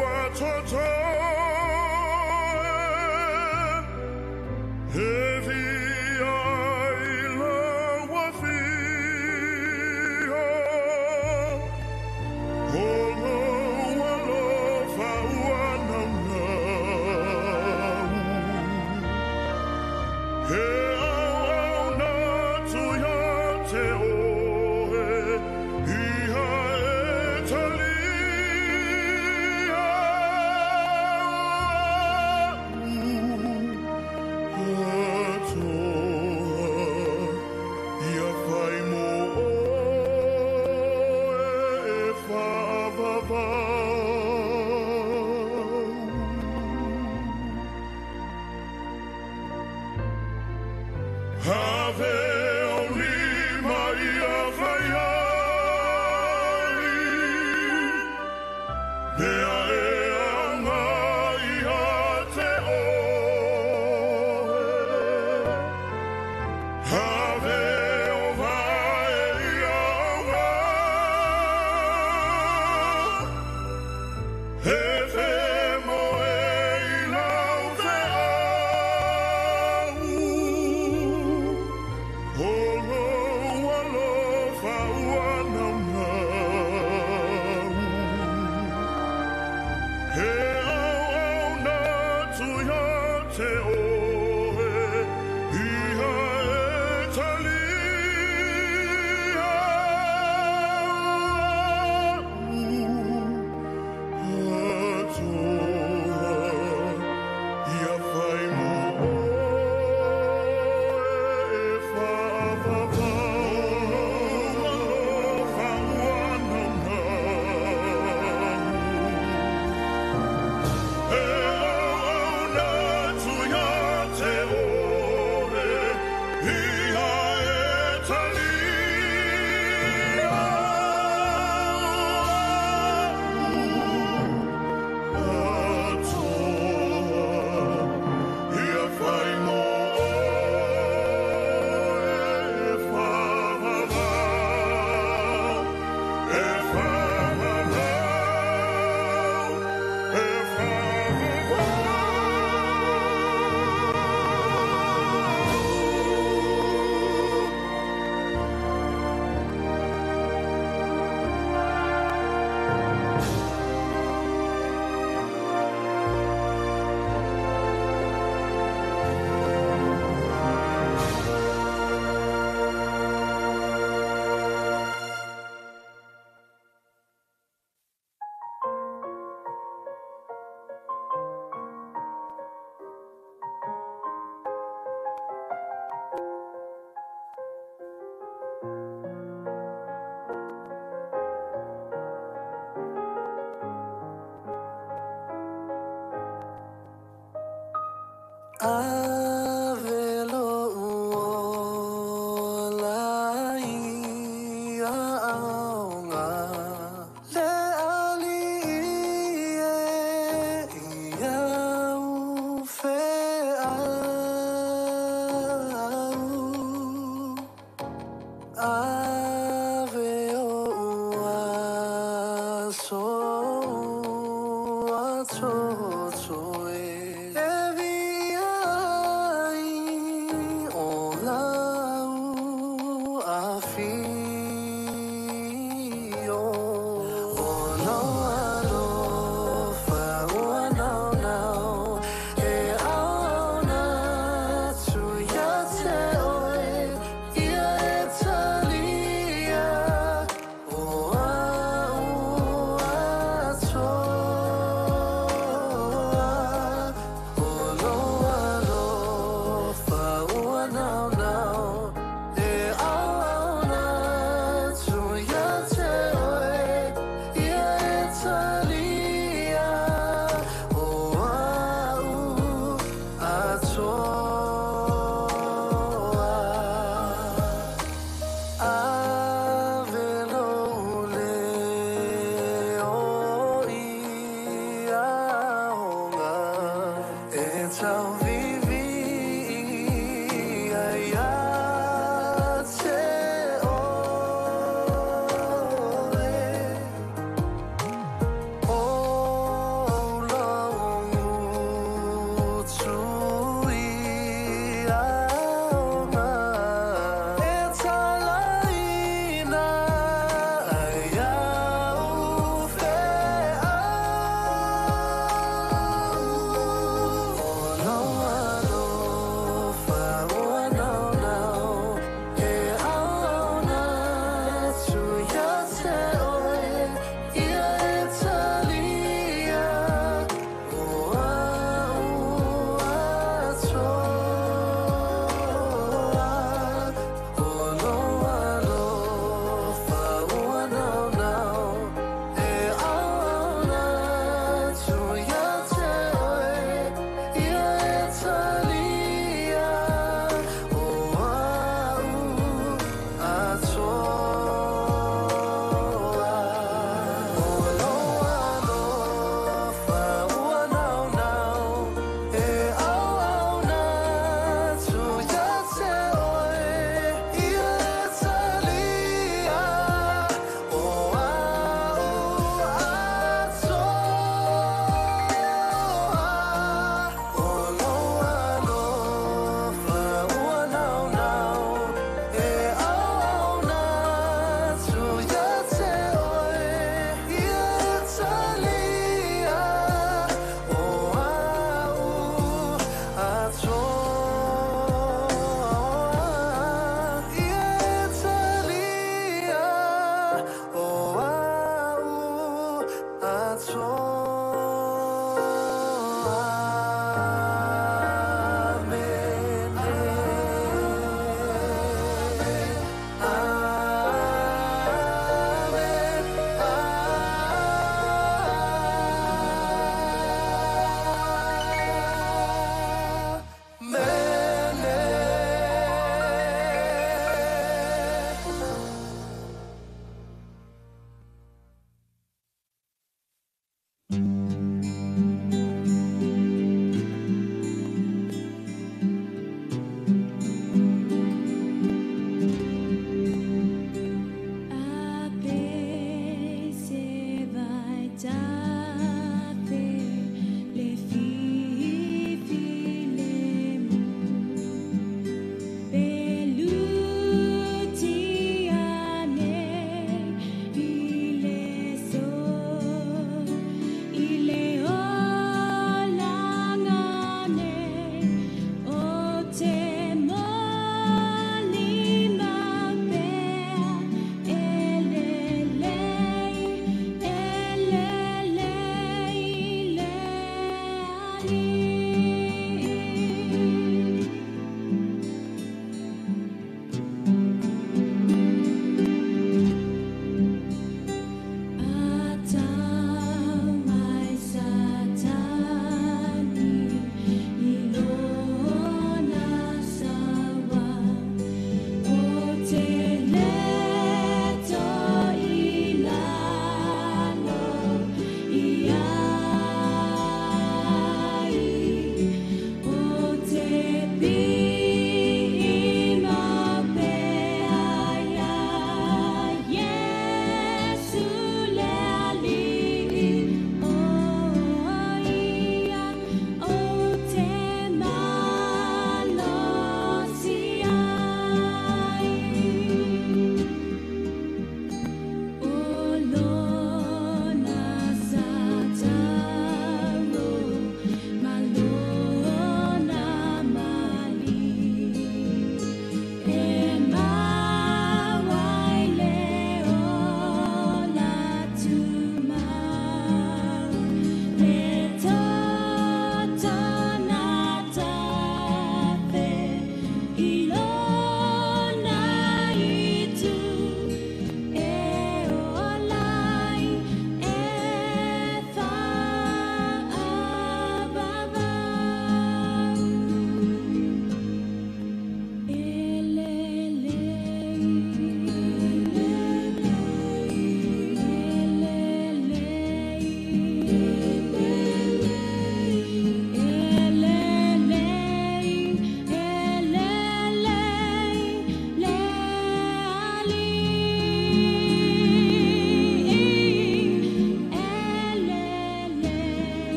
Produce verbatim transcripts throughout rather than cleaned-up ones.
Oh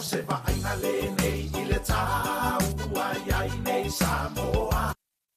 se va'aina lenei I le tāua iai nei Samoa.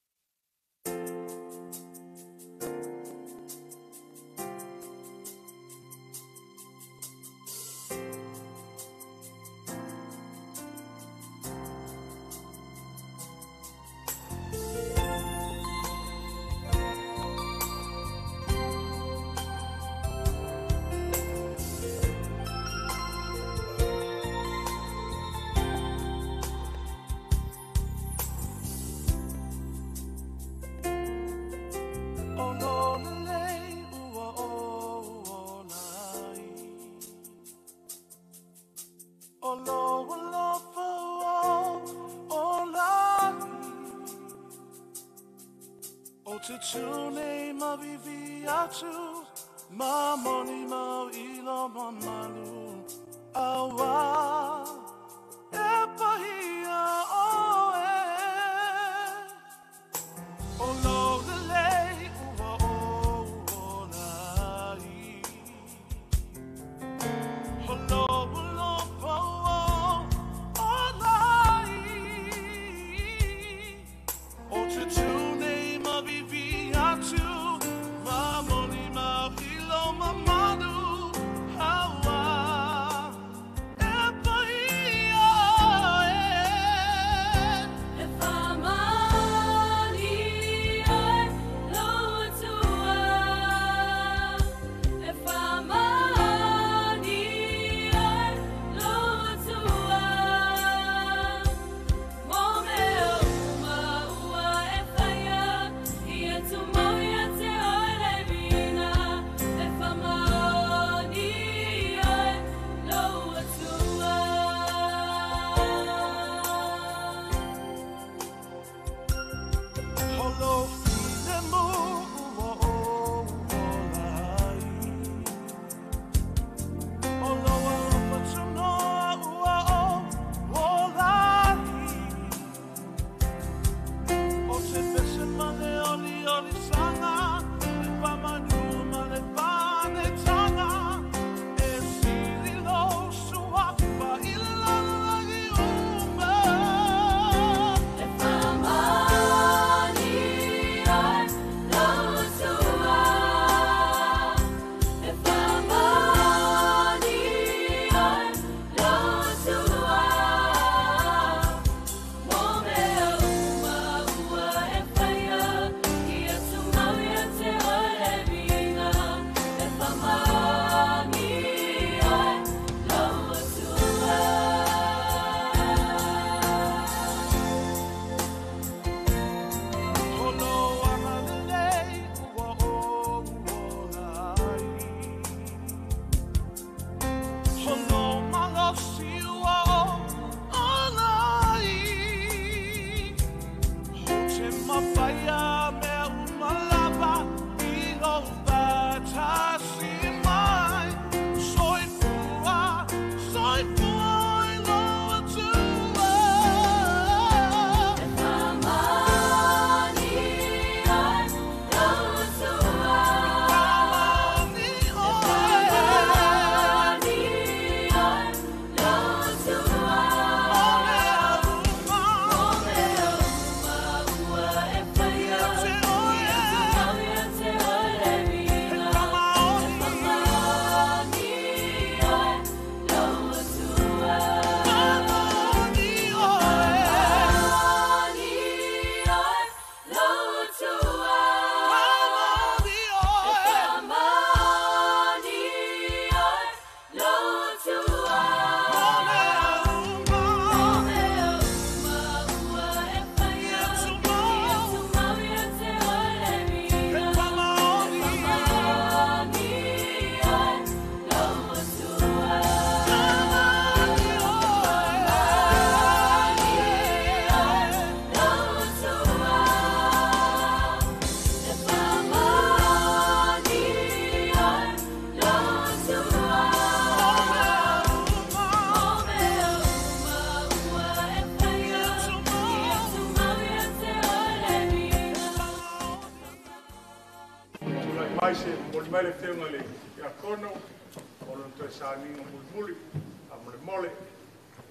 mai se moli mai le whiunga le ia kono, o no toi sa ninga muli muli, a mole mole,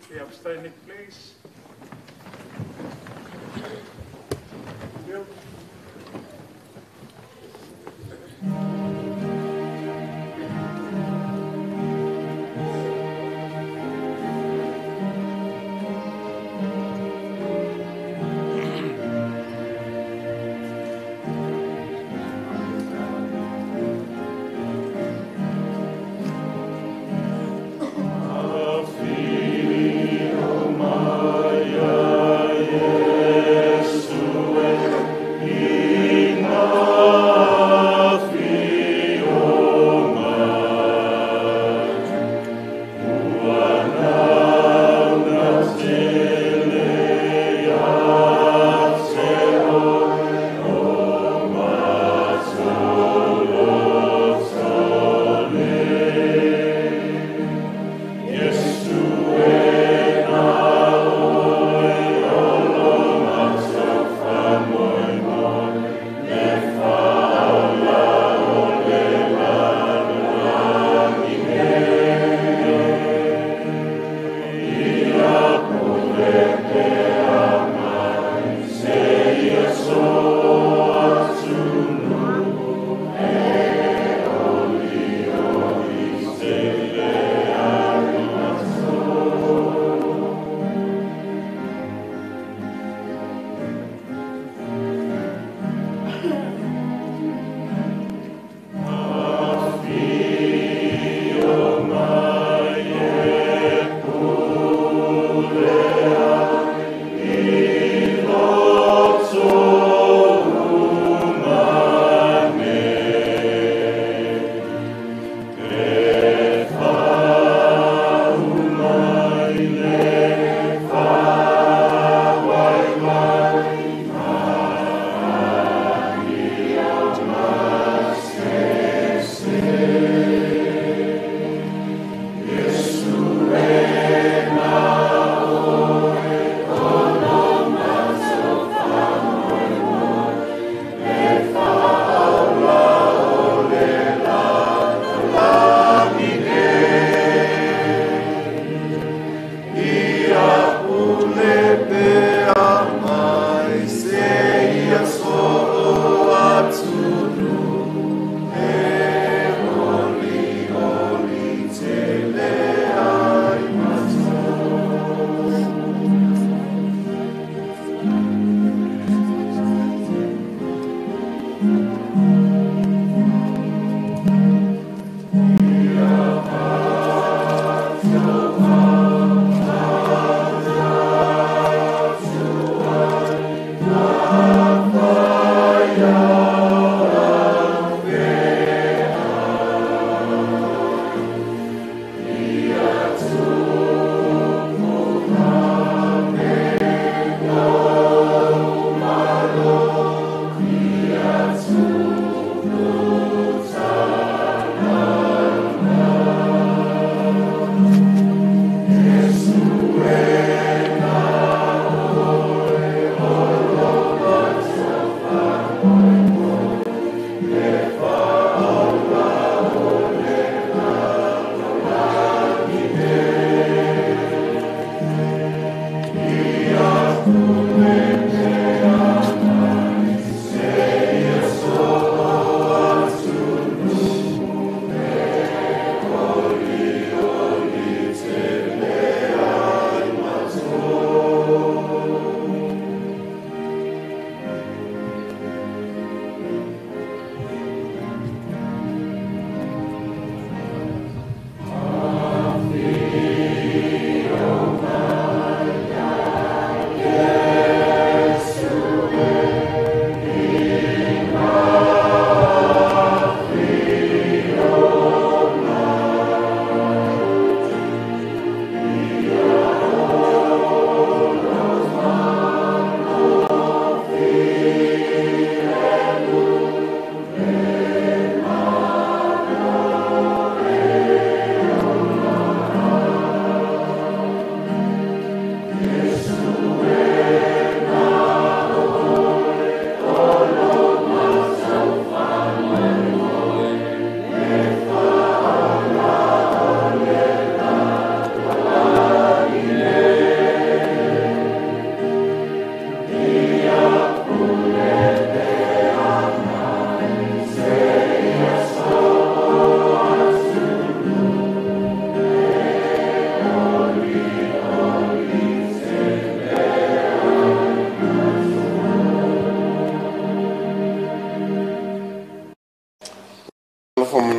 The abstaining, please. Bill. Yes.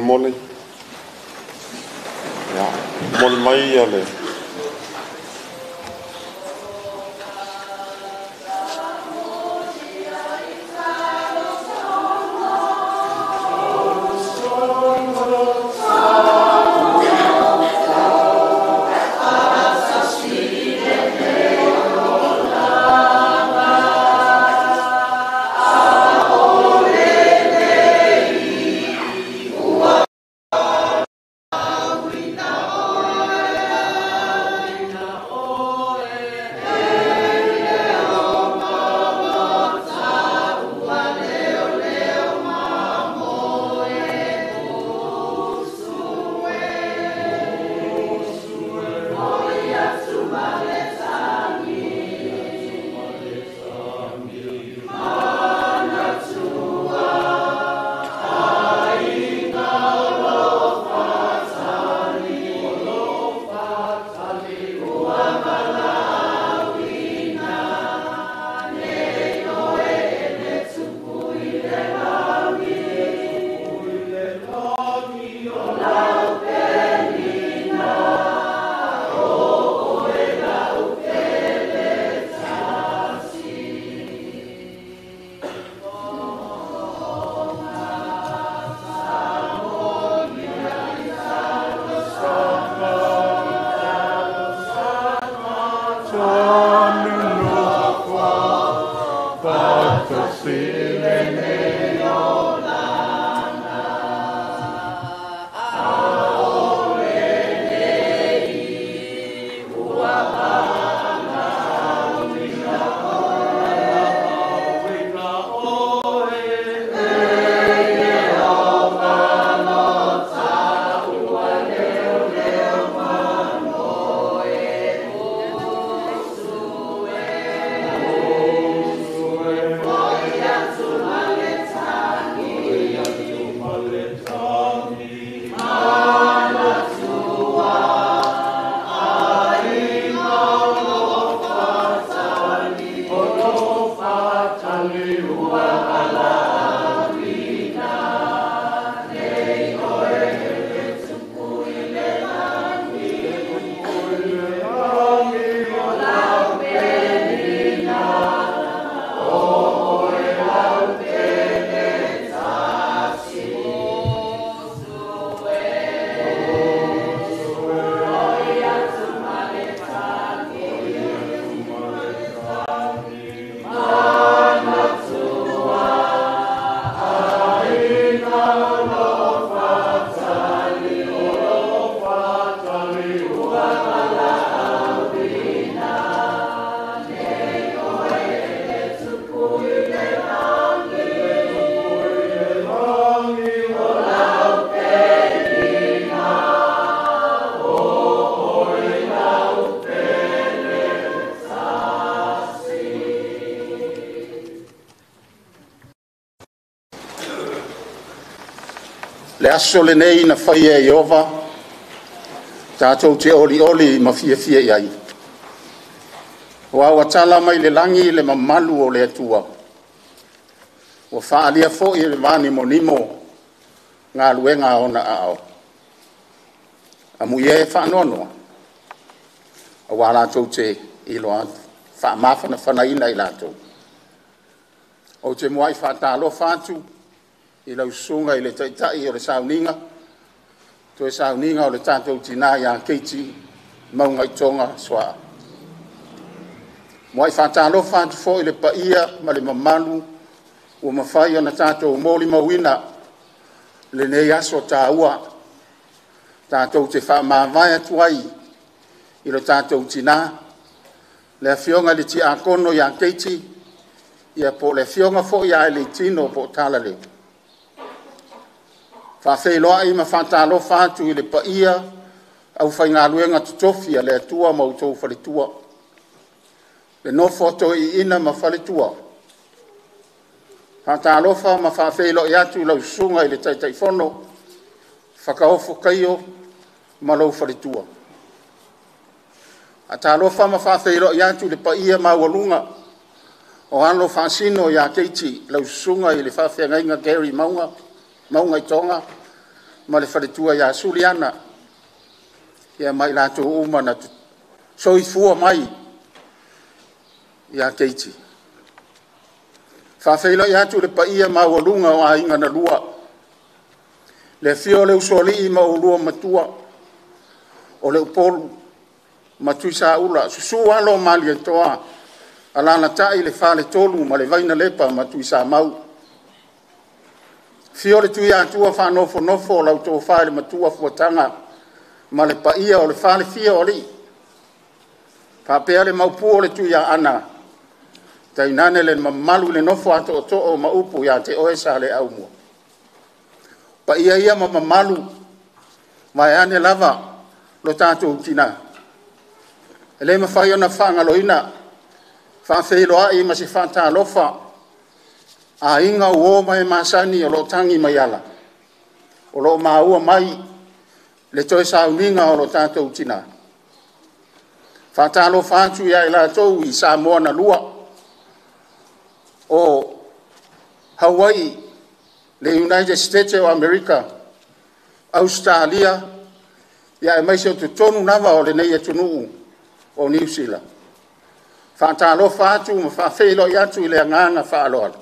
mole. Ya, mole mai ale. Le aso le nei na whai e Iova, tātou te oli oli ma fia fia iai. O awa tala mai le langi le mamalu o le atua. O whaalia fo i le vani monimo ngā luenga ona ao. A muie e whaanoanoa. A wā lātou te ilo atu. Wha mawhana whanaina i lātou. O te moai whaatalo whātu. I lau sunga i le taitai o le sauninga. To e sauninga o le tātou tina i a keiti maunga i tonga soa. Moai whātalo whātu fo i le paia ma le mamalu o mawhai ana tātou mōli mawina le nei aso tā ua. Tātou te wha mawai atuai i le tātou tina. Le fionga le ti a kono i a keiti i a po le fionga fo i a le tino po tala leo. Whawheiloa i ma whātalo whātu i le paia au whai ngā luenga tutofi a le atua mautou whaletua. Le no foto i ina ma whaletua. Whātalo wha ma whawheilo i atu lau sunga i le taitai whono, whakaofo kaio ma lau whaletua. A tālo wha ma whawheilo i atu le paia ma walunga o alo whasino i a keiti lau sunga i le whawhengainga Gary Maunga, Maunga i tonga, ma le whaletua ia suliana, ia mai lato uma na soifua mai, ia keiti. Whawhaila ia tu le paia mawalunga o ainga na lua, le fio le usoli i maulua matua, o le upolu matui sa ula, susu alo mali e toa, alana tai le whale tolu, ma le vaina lepa matui sa mau. Fio le tui atua whanofo nofo, lau tō whale matua fuatanga, ma le paia o le whale fia o li. Whapea le maupu o le tui a ana, tai nane le mamalu le nofo ato o to'o ma upu ya te oe sa le au mua. Paia ia ma mamalu, mai ane lava, lo tātou tina. E le mawhai ona whangaloina, whawheiloa i ma se whata lofa, a inga uo mai masani o lo tangi mai ala. O lo maua mai, le toe sa uninga o lo tātou tina. Whata lo whātu ia i la tau i sa moa na lua, o Hawaii, le United States of America, Australia, ia e maise o te tonu nawa o le nei e tunuu o New Zealand. Whātalo whātu ma whawhelo i atu i le anganga whaaloa.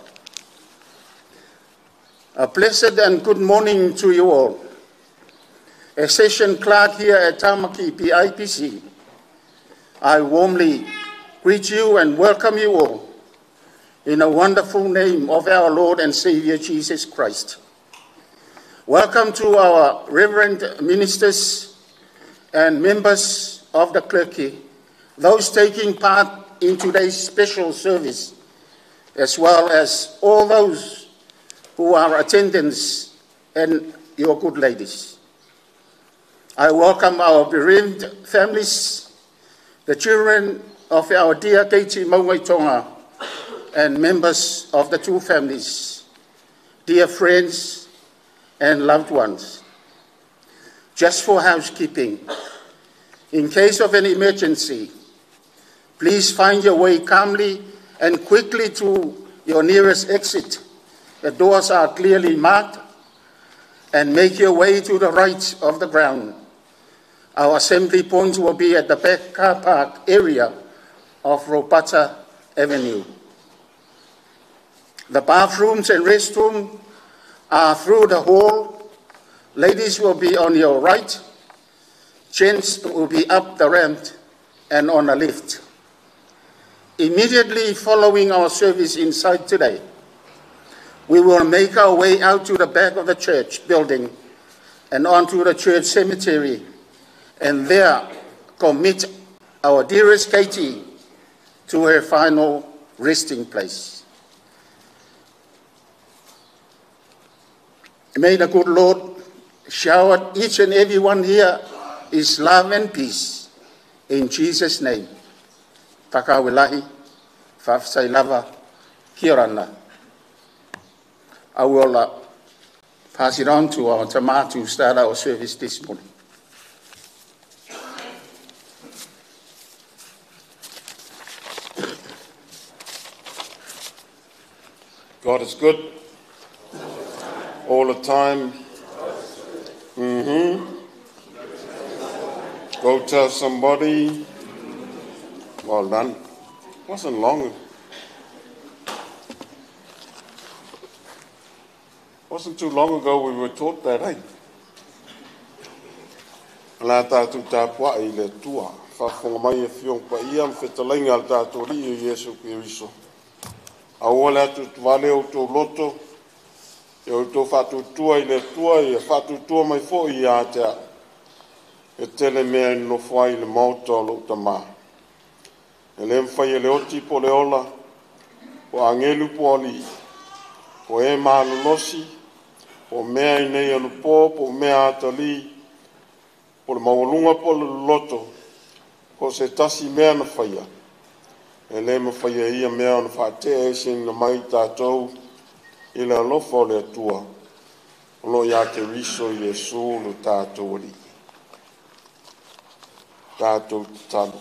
A blessed and good morning to you all. A session clerk here at Tamaki P I P C, I warmly greet you and welcome you all in the wonderful name of our Lord and Savior Jesus Christ. Welcome to our reverend ministers and members of the clergy, those taking part in today's special service, as well as all those who are attendants and your good ladies. I welcome our bereaved families, the children of our dear Keiti Mauga and members of the two families, dear friends and loved ones. Just for housekeeping, in case of an emergency, please find your way calmly and quickly to your nearest exit. The doors are clearly marked, and make your way to the right of the ground. Our assembly points will be at the back car park area of Ropata Avenue. The bathrooms and restroom are through the hall. Ladies will be on your right. Gents will be up the ramp and on a lift. Immediately following our service inside today, we will make our way out to the back of the church building and onto the church cemetery, and there commit our dearest Katie to her final resting place. May the good Lord shower each and every one here His love and peace. In Jesus' name. Takawilahi, Fafsai Lava, Kirana. I will uh, pass it on to our Tamaki to start our service this morning. God is good. All the time. Mm-hmm. Go tell somebody. Well done. Wasn't long. Wasn't too long ago we were taught that, eh? La tātou tāpua i le tua. Whawhonga mai e whiong pa ia mwhetalainga al tātou ri o Yesu Kiriso. Awole atu tuwale o tō loto. E o tō whatutua i le tua i e whatutua mai fo i ātea. E tele mea i no whai le mauta o lo tamā. E le mwhai e le oti po le ola. O angelu po ali. O e mānu losi. Po mea i nei anu pō, po mea atali. Po le mawalunga po le loto. Ko se tasi mea na whaia. E le ma whaia ia mea na whatea e sing na mai tātou. I le alofa o le atua. Ono ia ke riso i e sūlu tātou ori. Tātou talo.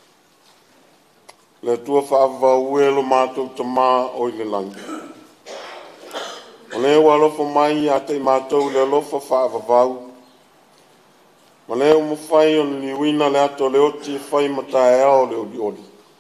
Le tua whaava uelo mātou tamā o i le langi. O le ua lofo mai a te mātou le lofa whaavavau. Ma le o mawhai o ni wina le ato le oti e whai mata e ao le oli oli.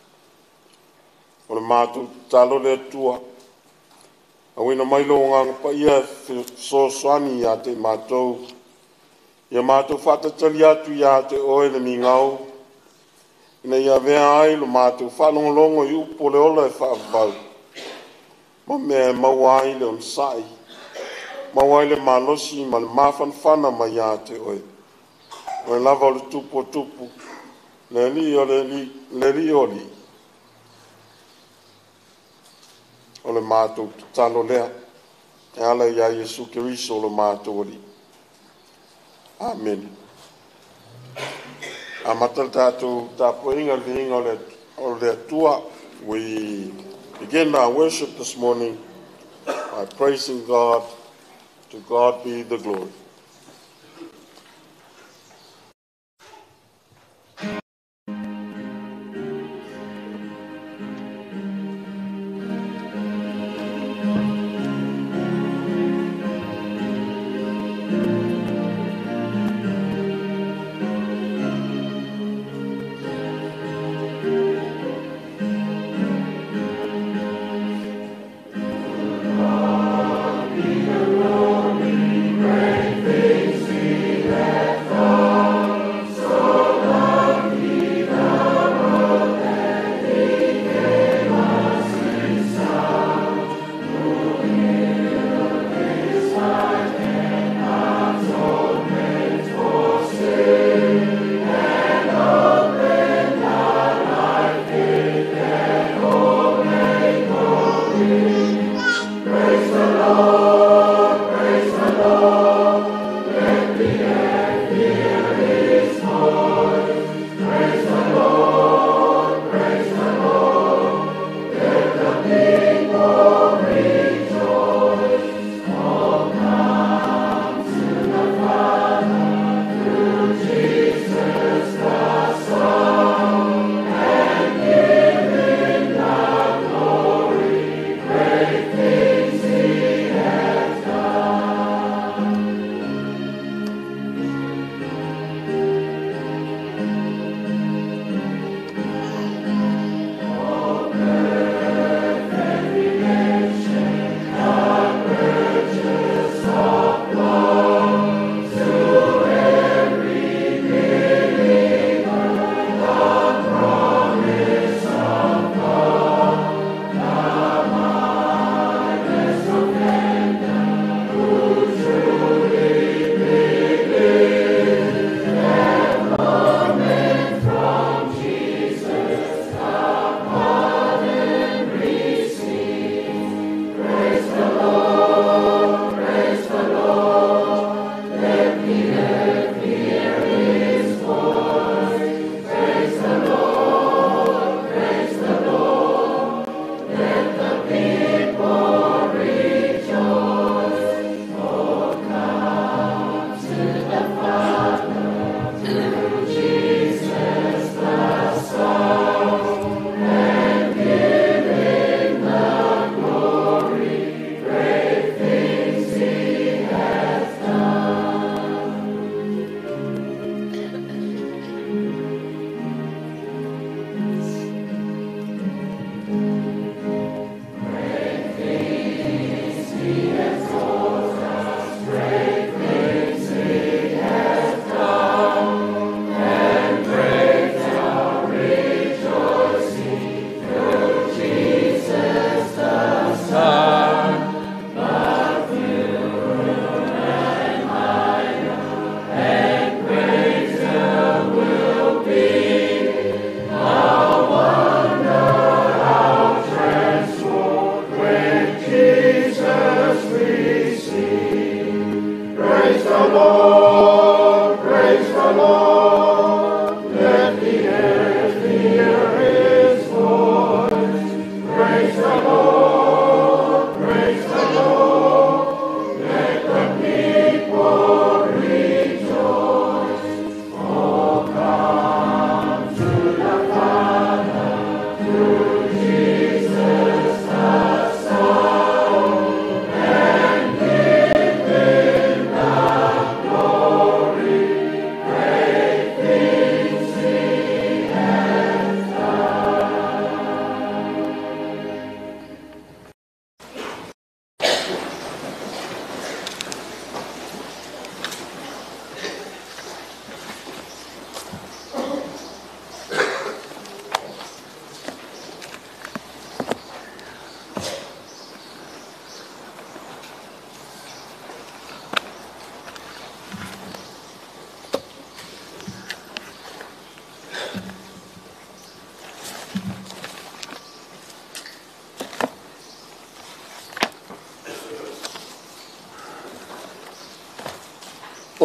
O le mātou talo le atua. A wina mailo o ngā pa ia so swani a te mātou. Ia mātou whatatali atu ia te oe le mingau. Ina ia vea ai lo mātou whalongolongo i upo le ola e whaavavau. Ma mea maua ai le on sai. Maua ai le malosi ma le mawhanwhana ma ia te oe. O le lava o le tupu o tupu. Le li o le li, le li o li. O le mātou talo lea. E ala ia Yesu Kiriso o le mātou o li. Amen. A matal tātou tāpo inga le inga o le atua. We begin our worship this morning by praising God. To God be the glory. Praise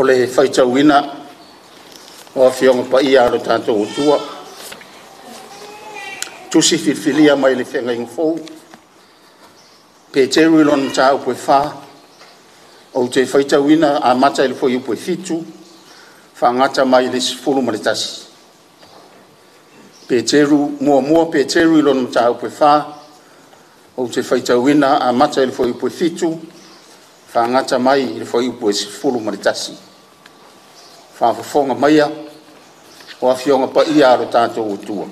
o le whaitauina o a whionga pa ia aro tātou o tua. Tusi whiwhilia mai le whenga ingfou. Pe teru ilon tā upoe whā. O te whaitauina a mata ili fwoi upoe fitu. Whangata mai le sifuru ma le tasi. Pe teru, mua mua pe teru ilon tā upoe whā. O te whaitauina a mata ili fwoi upoe fitu. Whangata mai ili fwoi upoe sifuru ma le tasi. Whawhawhonga maia. O a whionga pa ia aro tātou o tua.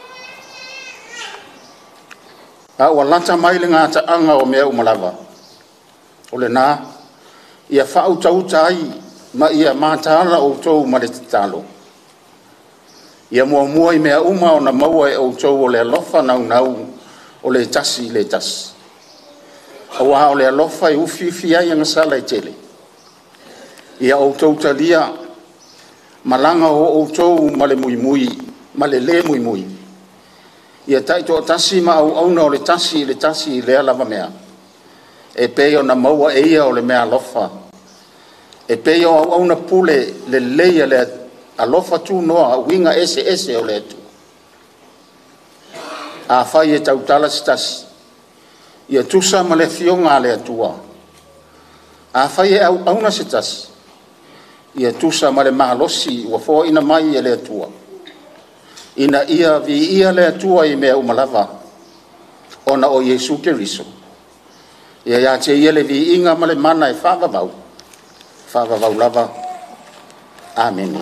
A ua lata mai le ngāta anga o mea umalawa. O le nā, ia whautauta ai ma ia mātāra o tau ma le talo. Ia mua mua i mea uma o na maua e o tau o le alofa nau nau o le tasi le tasi. A wa o le alofa e ufi ufi ai anga sala i tele. Ia o tau talia malanga o o tau ma le mui mui, ma le le mui mui. Ia taito o tasi ma au auna o le tasi le tasi le alava mea. E peo na maua e ia o le mea alofa. E peo au auna pule le leia le alofa tu noa winga ese ese o le atu. A fai e tautala si tasi. Ia tusa ma le fionga le atua. A fai e au auna si tasi. Ia tusa ma le mahalosi ua fo ina mai e le atua. Ina ia vi ia le atua i mea umalawa. Ona o Yesu Keriso. Ia ia te ia le vi inga ma le mana e whawawau. Whawawau lava. Amen.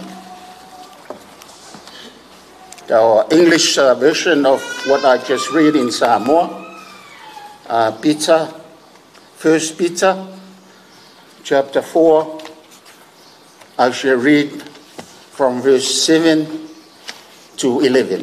Our English uh, version of what I just read in Samoa. Uh, Peter, First Peter, chapter four. I shall read from verse seven to eleven.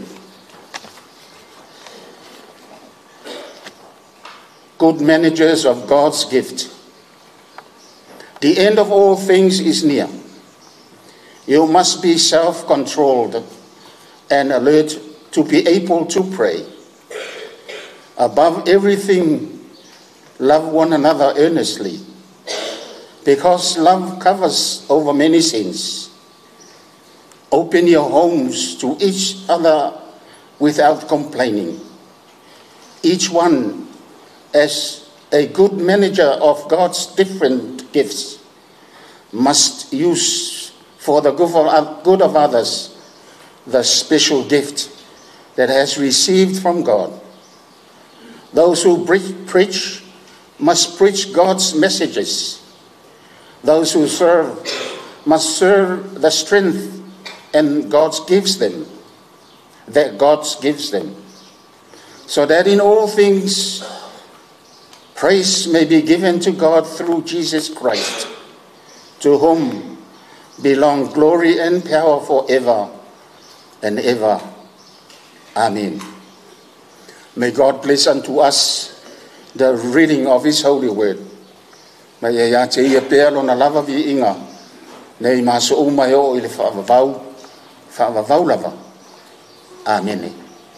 Good managers of God's gift. The end of all things is near. You must be self-controlled and alert to be able to pray. Above everything, love one another earnestly, because love covers over many sins. Open your homes to each other without complaining. Each one, as a good manager of God's different gifts, must use for the good of others the special gift that has received from God. Those who preach must preach God's messages. Those who serve must serve the strength and God gives them, that God gives them, so that in all things praise may be given to God through Jesus Christ, to whom belong glory and power forever and ever. Amen. May God bless unto us the reading of His holy word. May ia te ia pea lona lava vi inga, nei maso umai o ile whaavavau, whaavavau lava. Amen.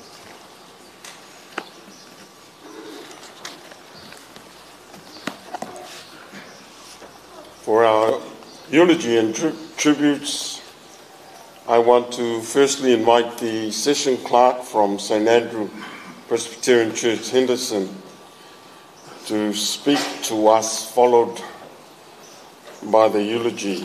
For our eulogy and tri- tributes, I want to firstly invite the session clerk from Saint Andrew Presbyterian Church, Henderson, to speak to us, followed by the eulogy.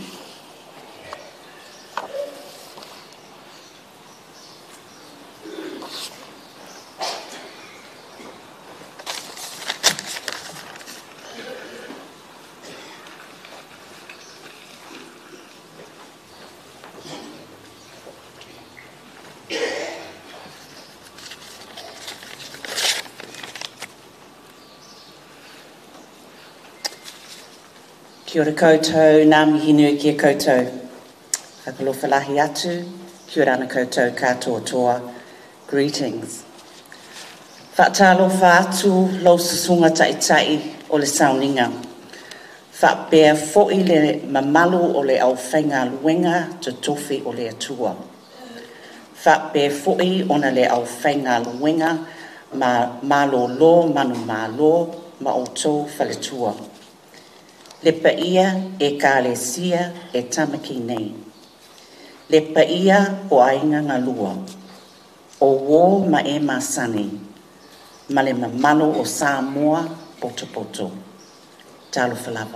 Kia ora koutou, nā mihinu e kia koutou. Whakalofalahi atu, kia ora ana koutou katoa toa. Greetings. Whaatalofa atu lau sasunga taitai o le sauninga. Whaapea fo'i le mamalu o le au whainga luenga te tofi o le atua. Whaapea fo'i ona le au whainga luenga ma malo lo manu malo ma o tō whaletua. Le paia e kālesia e Tamaki nei. Le paia o ainga ngalua. O wō ma e masani. Ma le mamalo o Samoa poto poto. Talo falava.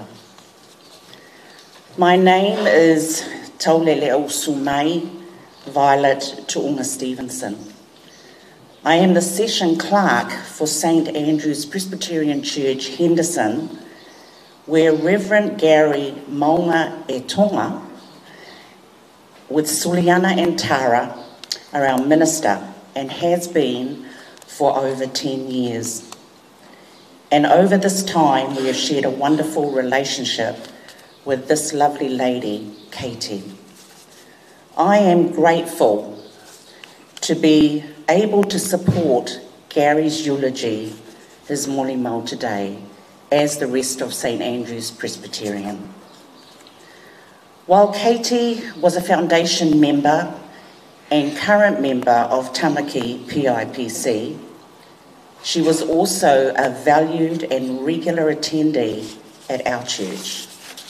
My name is Taulele Osumai Violet Tuunga Stevenson. I am the session clerk for Saint Andrew's Presbyterian Church, Henderson, where Reverend Gary Mauga e Tonga, with Suliana and Tara, are our minister and has been for over ten years. And over this time, we have shared a wonderful relationship with this lovely lady, Katie. I am grateful to be able to support Gary's eulogy, his moli mau today, as the rest of Saint Andrew's Presbyterian. While Katie was a foundation member and current member of Tamaki P I P C, she was also a valued and regular attendee at our church.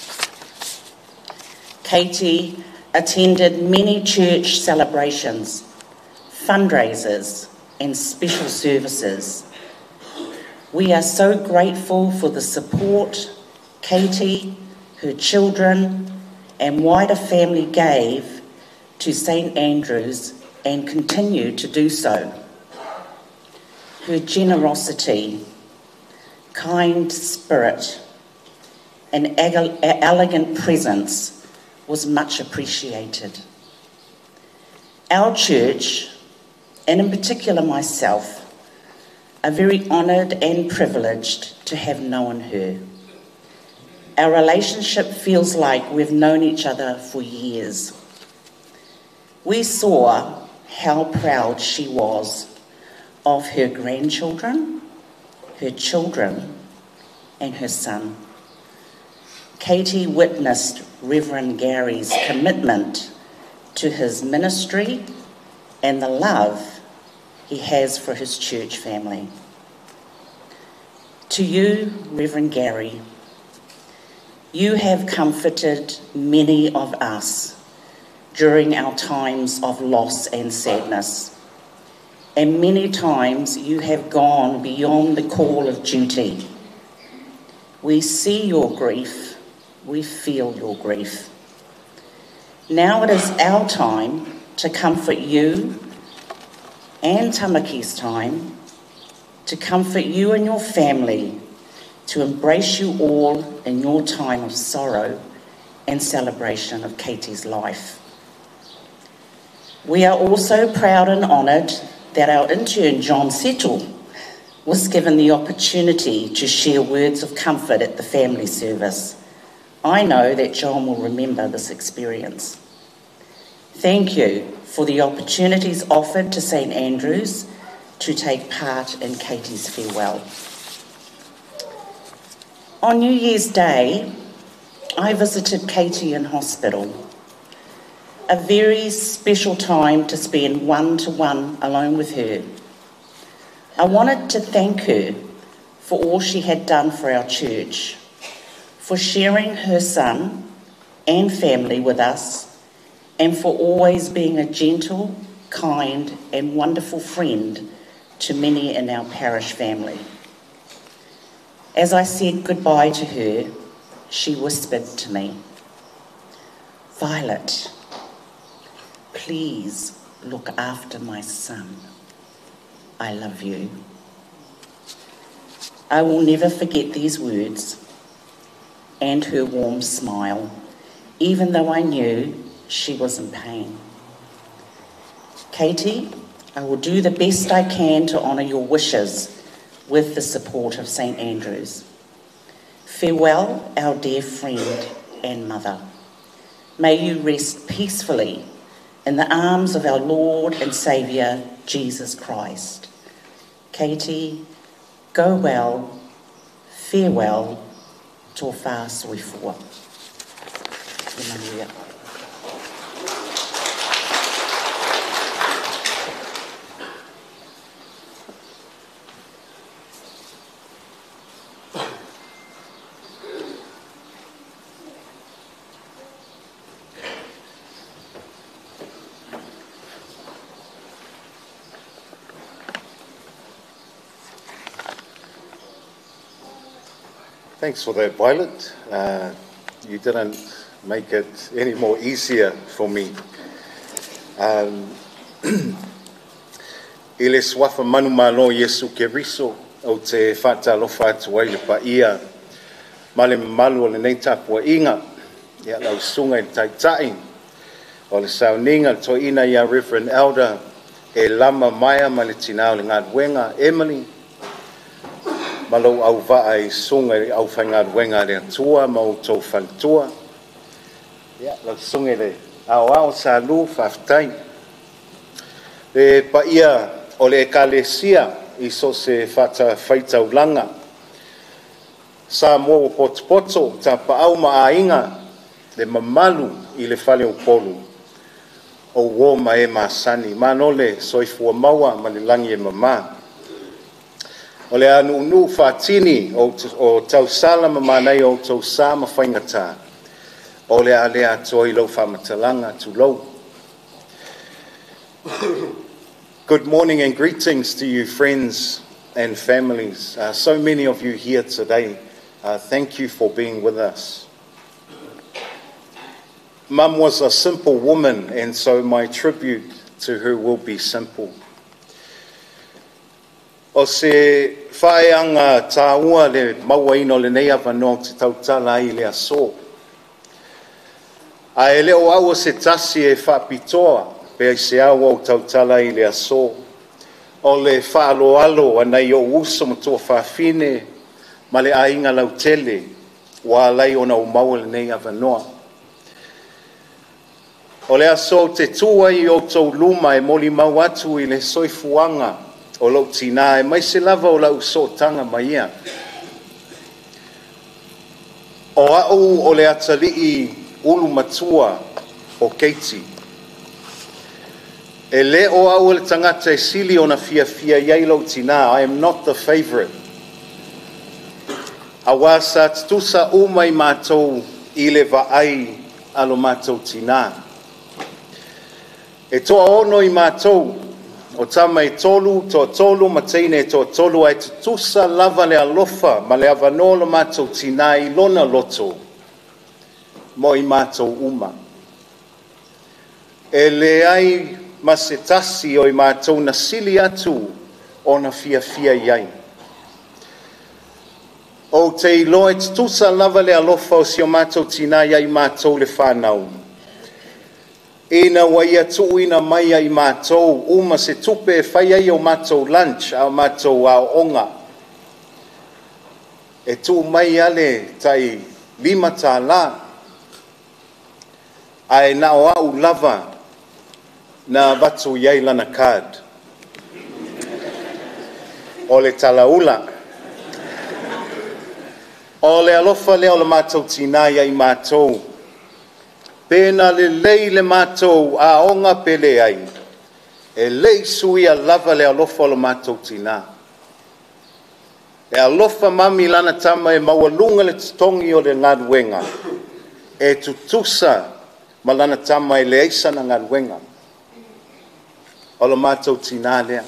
Katie attended many church celebrations, fundraisers, and special services. We are so grateful for the support Katie, her children, and wider family gave to Saint Andrew's and continue to do so. Her generosity, kind spirit, and elegant presence was much appreciated. Our church, and in particular myself, are very honoured and privileged to have known her. Our relationship feels like we've known each other for years. We saw how proud she was of her grandchildren, her children, and her son. Katie witnessed Reverend Gary's commitment to his ministry and the love he has for his church family. To you, Reverend Gary, you have comforted many of us during our times of loss and sadness. And many times you have gone beyond the call of duty. We see your grief, we feel your grief. Now it is our time to comfort you, and Tamaki's time, to comfort you and your family, to embrace you all in your time of sorrow and celebration of Katie's life. We are also proud and honoured that our intern, John Settle, was given the opportunity to share words of comfort at the family service. I know that John will remember this experience. Thank you for the opportunities offered to Saint Andrew's to take part in Katie's farewell. On New Year's Day, I visited Katie in hospital. A very special time to spend one-to-one alone with her. I wanted to thank her for all she had done for our church, for sharing her son and family with us, and for always being a gentle, kind, and wonderful friend to many in our parish family. As I said goodbye to her, she whispered to me, "Violet, please look after my son. I love you." I will never forget these words and her warm smile, even though I knew she was in pain. Katie, I will do the best I can to honour your wishes with the support of Saint Andrew's. Farewell, our dear friend and mother. May you rest peacefully in the arms of our Lord and Saviour, Jesus Christ. Katie, go well, farewell, tō whā soifua. Emmanuel. Thanks for that, Violet. Uh, you didn't make it any more easier for me. Um, I le swafa manu malo Yesu Keriso o te whatalofa atu ai le paia ma le malu o le nei tapua inga ia lau sunga i taitai o le sauninga le toina ia Reverend Elder e lama maia ma le tinao le ngaduenga Emily ma lau au vaa i sunga i au whai ngaduenga le atua ma o tau whalitua ia lau sunga le au au sa lu whaftai le paia o le ekalesia i so se whata whaitaulanga. Sa mo o potopoto ta paau ma ainga le mamalu i le Faliuituaoaiga o wo ma e masani. Manole soifua maua ma le langi e mama. O le anu unu whatini o, o tausala mamanai o tausa ma whaingata. O le alea toi lau whamatalanga tu lau. Good morning and greetings to you, friends and families. Uh, so many of you here today. Uh, thank you for being with us. Mum was a simple woman, and so my tribute to her will be simple. O se whaeanga tāua le mauaino le nei awano te tautala i le aso. A e leo au se tasi e whapitoa. Pe se awa o tautala i le aso. O le whaalo alo anai o uso matua whawhine ma le ainga lau tele wa alai o na umaua le nei awanoa. O le aso te tua i o tau luma e moli mau atu i le soifuanga o lau tina e mai se lava o lau so tanga mai ia. O au o le atali i ulu matua o Keiti. E le o au le tangata e sili o na fia fia iailau tina, I am not the favorite. A wasa tusa umai mātou i le vaai alo mātou tina. E toa ono i mātou, o tama e tolu, toa tolu, mateine e toa tolu, ai tusa lava le alofa, ma le avanolo mātou tina i lona loto, mo i mātou uma. E le ai ma se tasi o i mātou na sili atu o na fia fia iai. O te iloa e tusa lava le alofa o si o mātou tina iai mātou le whanau. Ina wai atu ina mai ai mātou uma se tupe e whai ai o mātou lunch a mātou a onga. E tu mai ale tai lima tā la. Ai na o au lava na batu iai lana card. O le talaula. O le alofa leo le mātou tina iai mātou. Pena le lei le mātou a onga pele ai. E lei suia lava le alofa le mātou tina. E alofa mami lana tama e maualunga le tongi o le ngaduenga. E tutusa ma lana tama e le eisa na ngaduenga. O le mātou tina lea.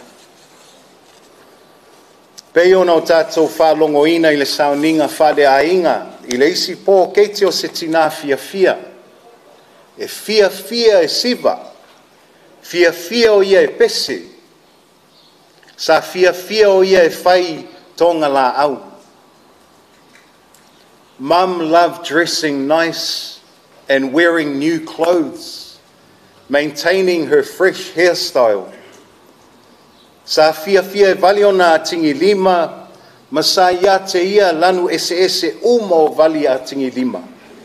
Pei ona o tātou whālongo ina i le sauninga whale a inga, i le isi pō keiti o se tina fia fia. E fia fia e siva, fia fia o ia e pese, sa fia fia o ia e whai tonga la au. Mum loved dressing nice and wearing new clothes, maintaining her fresh hairstyle. Sa fia fia e vali o nā tingi lima, ma sa ia te ia lanu ese ese uma o vali a tingi lima.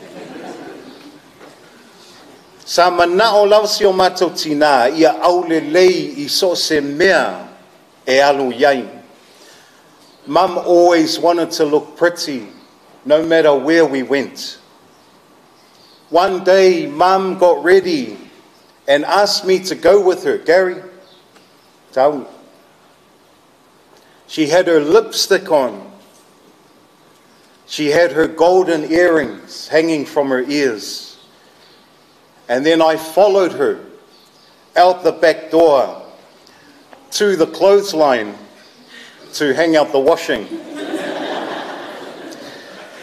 Sa mana o lausi o mātou tina, ia au le lei i so se mea e alu iai. Mum always wanted to look pretty, no matter where we went. One day, Mum got ready and asked me to go with her. Gary, tau. She had her lipstick on. She had her golden earrings hanging from her ears. And then I followed her out the back door to the clothesline to hang out the washing.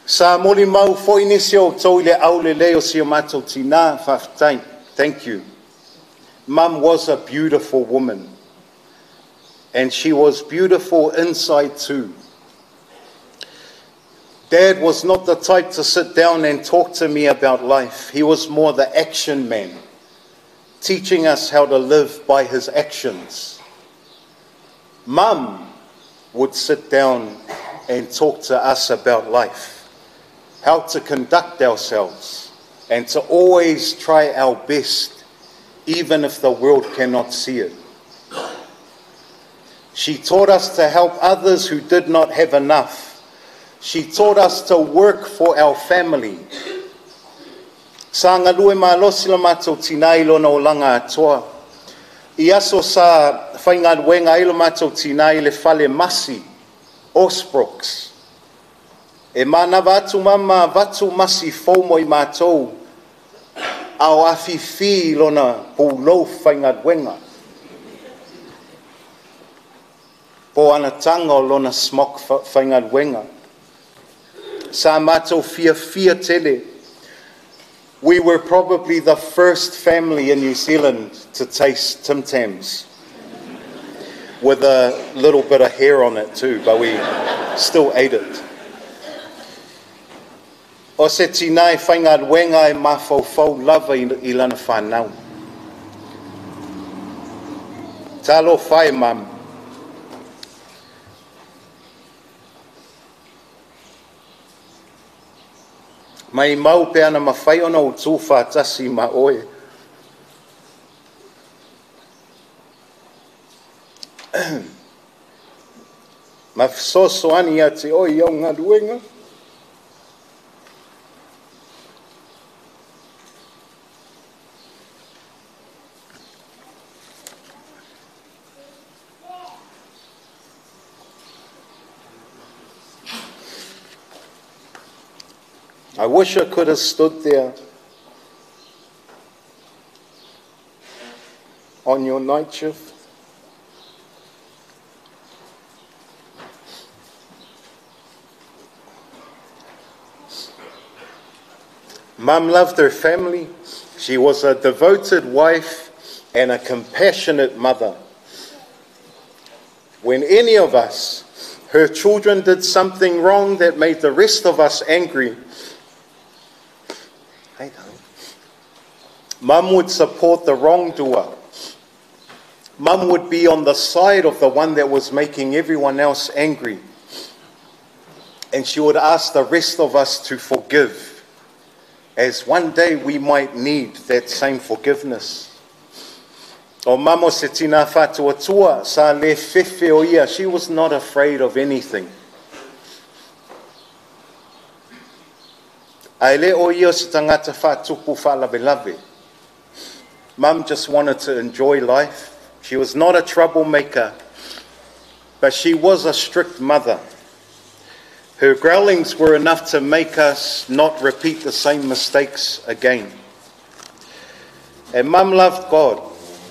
Sa moli mau fo inisio tau le au le leo si o matou tina whaftai. Thank you. Mum was a beautiful woman. And she was beautiful inside too. Dad was not the type to sit down and talk to me about life. He was more the action man, teaching us how to live by his actions. Mum would sit down and talk to us about life, how to conduct ourselves, and to always try our best, even if the world cannot see it. She taught us to help others who did not have enough. She taught us to work for our family. Sa ngalue malosi la matou tina ilo na olanga atoa. I aso sa whaingaluenga ilo matou tina i le fale masi, Osbrooks. E mana vatu mama vatu masi fomo i matou. Au afifi ilo na poulo whaingaluenga. Po ana tanga o lona smok whaingaluenga. Sa matou fia fia tele. We were probably the first family in New Zealand to taste Tim Tams. With a little bit of hair on it too, but we still ate it. O se tinai whaingaluenga e mawhauwhau lava i lana whanau. Talo whai, Mum. Mai mau pe ana mawhai ona o tū whātasi ma oe. Ma soso ani a te oi iau ngā ruenga. I wish I could have stood there on your night shift. Mum loved her family. She was a devoted wife and a compassionate mother. When any of us, her children, did something wrong that made the rest of us angry, Mum would support the wrongdoer. Mum would be on the side of the one that was making everyone else angry. And she would ask the rest of us to forgive, as one day we might need that same forgiveness. O mamo se tina whatua tua, sa le whewhe o ia, she was not afraid of anything. Ai le o ia se tangata whatupu whalawelawe. Mum just wanted to enjoy life. She was not a troublemaker, but she was a strict mother. Her growlings were enough to make us not repeat the same mistakes again. And Mum loved God.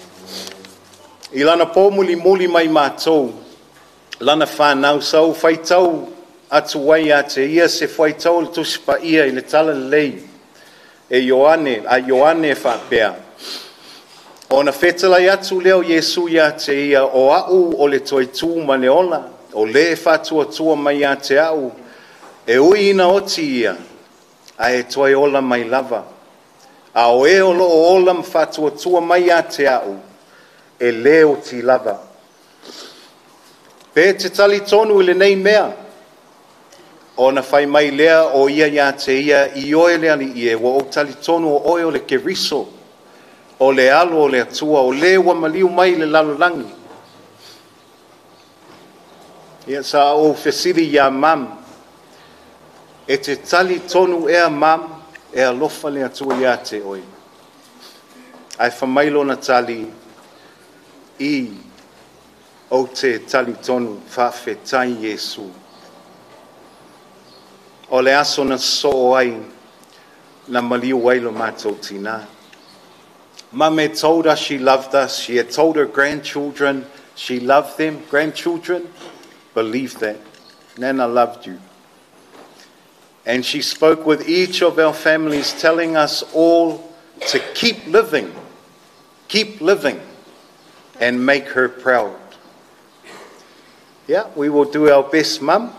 I lana pōmuli muli mai mātou, lana whānau sau whaitau atu wai a te ia se whaitau le tuspa ia i le tala lei e Ioane, a Ioane whapea. O na whetalai atu leo Yesu ia te ia o au o le toi tū ma le ola, o le whatua tua mai a te au, e ui ina oti ia, a e toi ola mai lava. A o e olo o ola m whatua tua mai a te au, e leo ti lava. Pe te tali tonu i le nei mea, o na whai mai lea o ia ia te ia i oe lea li ie, wa o tali tonu o oe o le keriso, o le alo o le atua, o le wa maliu mai le lalolangi. Ia sa o fesiri ia mam, e te tali tonu ea mam, e alofa le atua ia te oi. Ai whamailo na tali i o te tali tonu whawhetai Yesu. O le aso na so ai na maliu wailo mātou tina. Mum had told us she loved us. She had told her grandchildren she loved them. Grandchildren, believe that. Nana loved you. And she spoke with each of our families, telling us all to keep living, keep living, and make her proud. Yeah, we will do our best, Mum.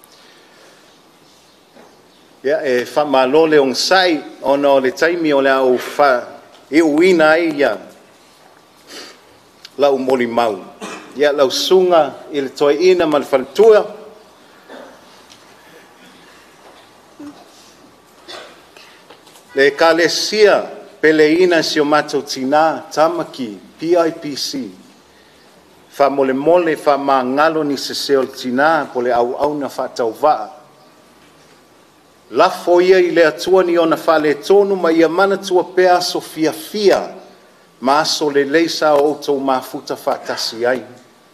Yeah, e whamalo le ong sai, ono le taimi o le au wha, e uina e ia, lau moli mau. Yeah, lau sunga, i le toi ina ma le whalatua. Le kalesia, pele ina si o matou tina, Tamaki, P I P C. Fa mole mole, fa ma ngalo ni se seo tina, po le au au na fa tau vaa. La foia i le atua ni ona fa le tonu, ma ia mana tua pea so fia fia, ma aso le leisa o tau mafuta fa tasi ai.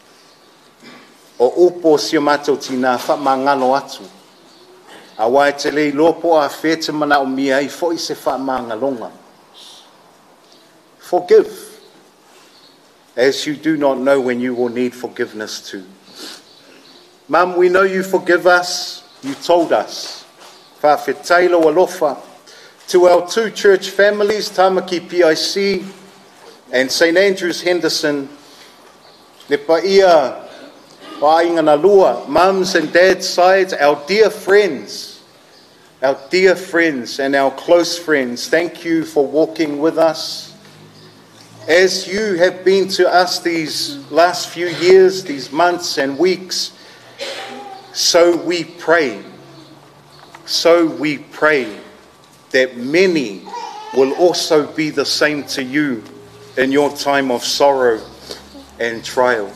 O upo si o matou tina, fa ma ngalo atu. A wai te lei lopo a fete mana o mia i fo i se fa ma ngalonga. Forgive, as you do not know when you will need forgiveness too. Mum, we know you forgive us. You told us. Whawhetailo alofa. To our two church families, Tamaki P I C and Saint Andrews Henderson, le paia wainga lua, mums and dads' sides, our dear friends, our dear friends and our close friends, thank you for walking with us. As you have been to us these last few years, these months and weeks, so we pray, so we pray that many will also be the same to you in your time of sorrow and trial.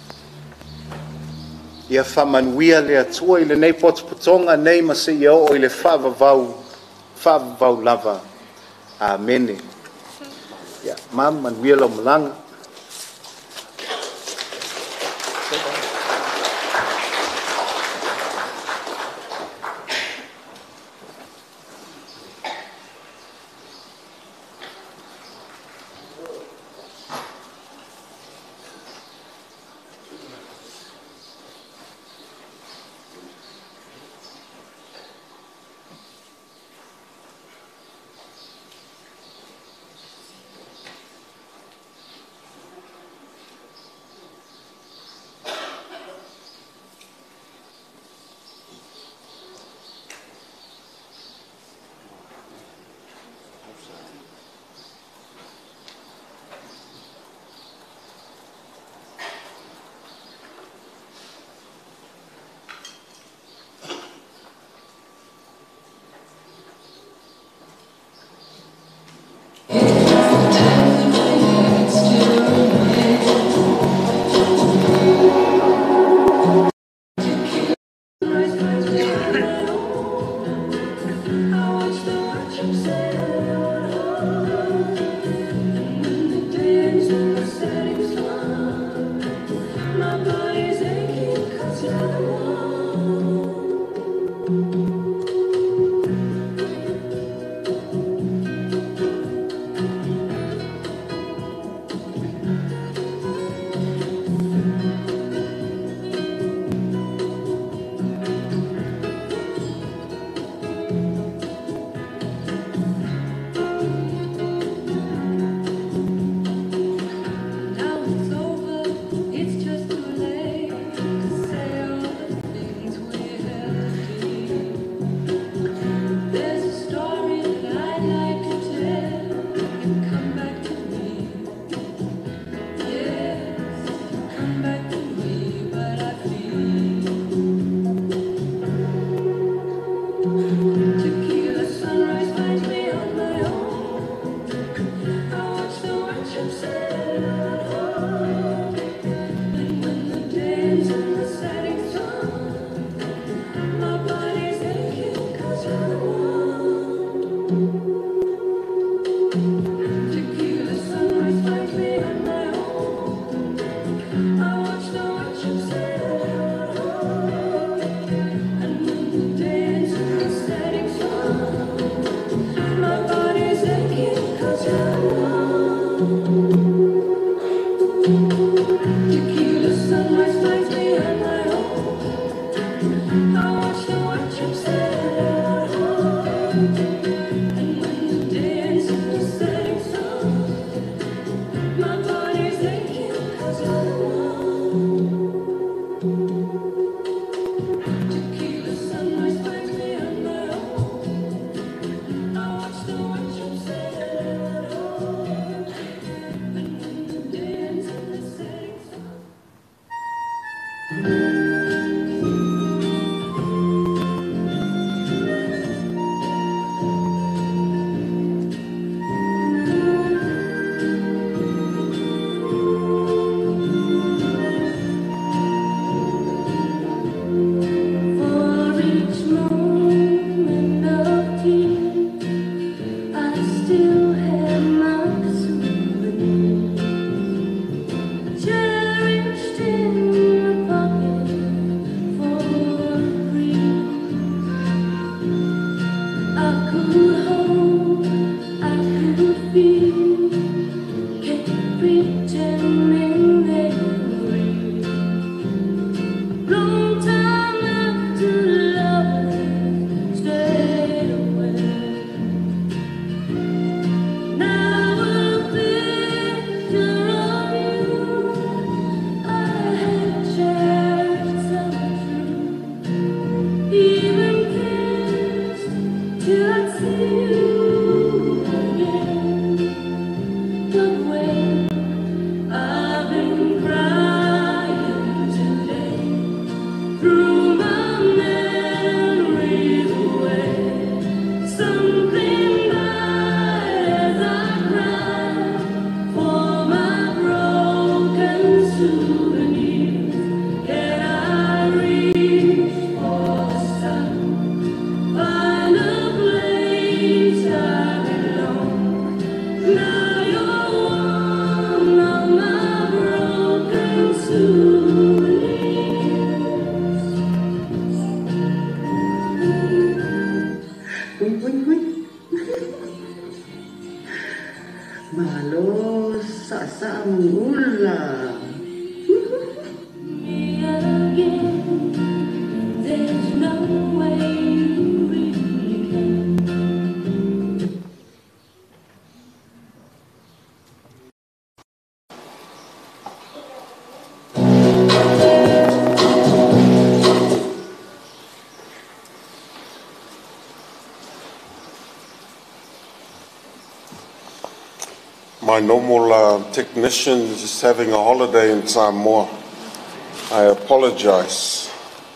Ia whamanuia le atua i le nei potopotonga nei masi ia o i le whavavau, whavavau lava. Amen. Yeah, Mum, manuia lo malanga. My normal uh, technician is having a holiday in Samoa. I apologize.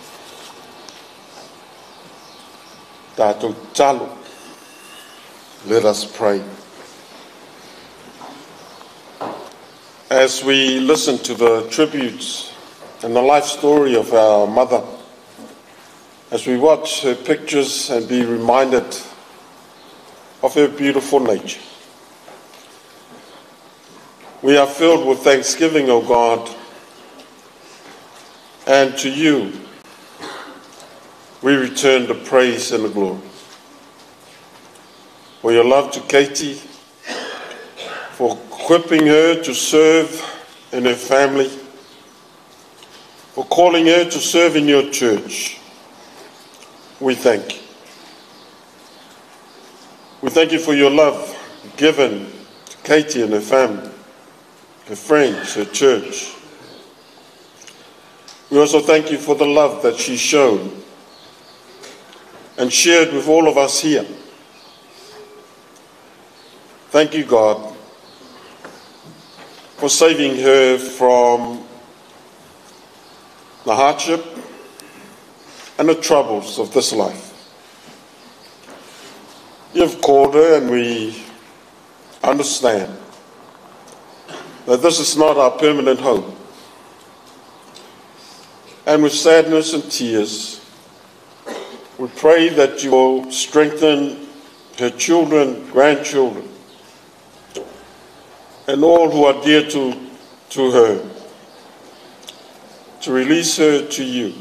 Tātou talo. Let us pray. As we listen to the tributes and the life story of our mother, as we watch her pictures and be reminded of her beautiful nature, we are filled with thanksgiving, O God, and to you we return the praise and the glory. For your love to Katie, for equipping her to serve in her family, for calling her to serve in your church, we thank you. We thank you for your love given to Katie and her family, her friends, her church. We also thank you for the love that she showed and shared with all of us here. Thank you, God, for saving her from the hardship and the troubles of this life. You have called her, and we understand that this is not our permanent home. And with sadness and tears, we pray that you will strengthen her children, grandchildren, and all who are dear to, to her, to release her to you.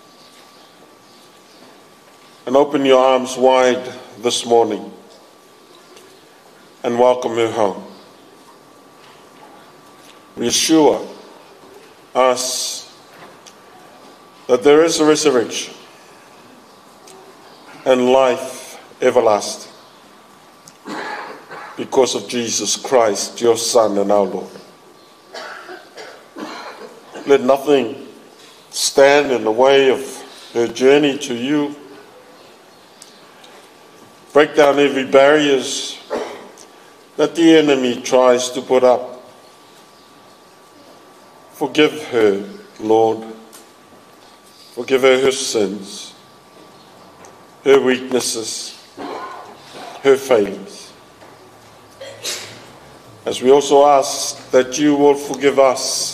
And open your arms wide this morning and welcome her home. Reassure us that there is a resurrection and life everlasting because of Jesus Christ, your Son and our Lord. Let nothing stand in the way of her journey to you. Break down every barriers that the enemy tries to put up. Forgive her, Lord, Forgive her her sins, her weaknesses, her failings. As we also ask that you will forgive us.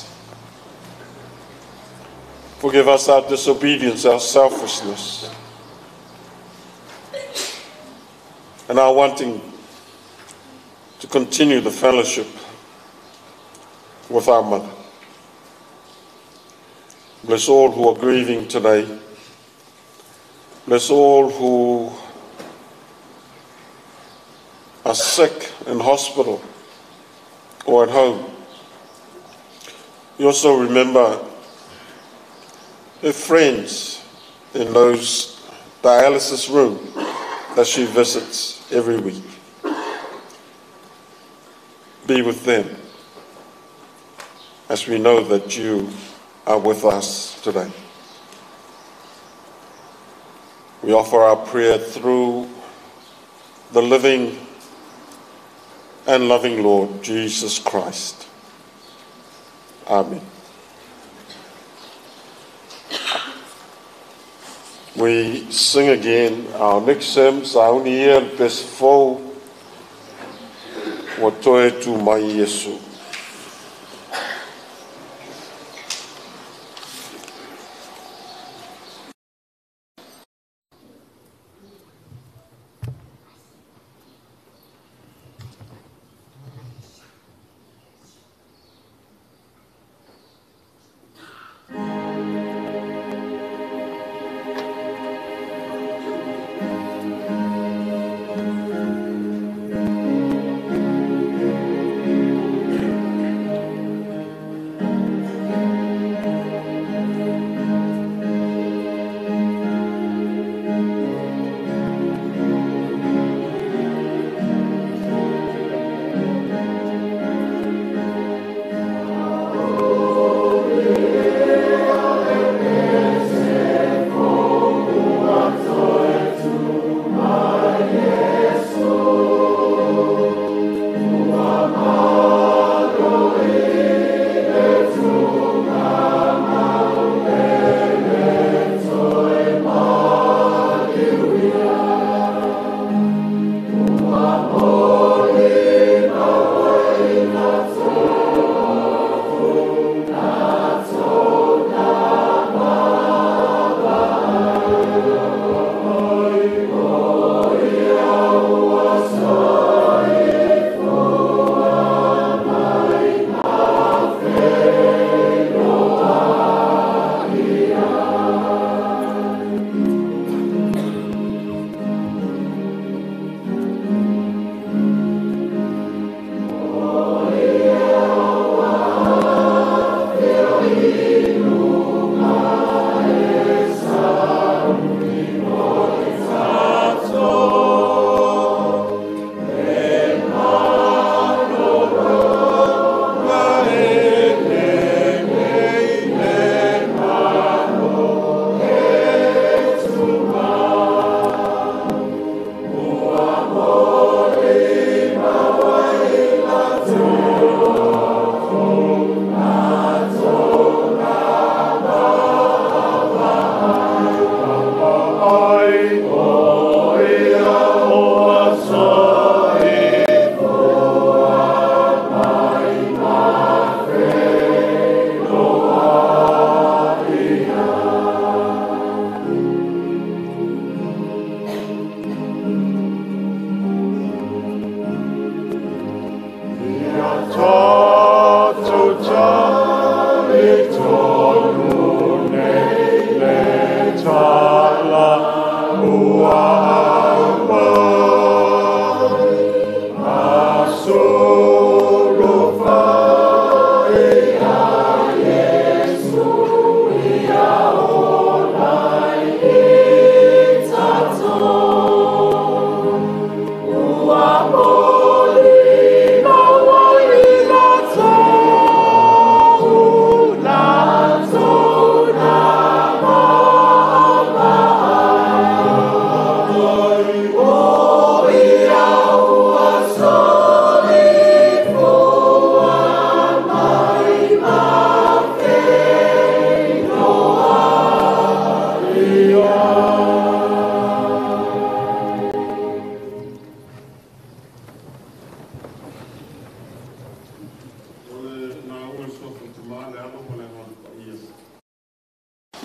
Forgive us our disobedience, our selfishness, and our wanting to continue the fellowship with our mother. Bless all who are grieving today. Bless all who are sick in hospital or at home. You also remember her friends in those dialysis rooms that she visits every week. Be with them as we know that you are with us today. We offer our prayer through the living and loving Lord Jesus Christ. Amen. We sing again our next hymn, Sauni el Pesfo, Watoe tu mai Yesu.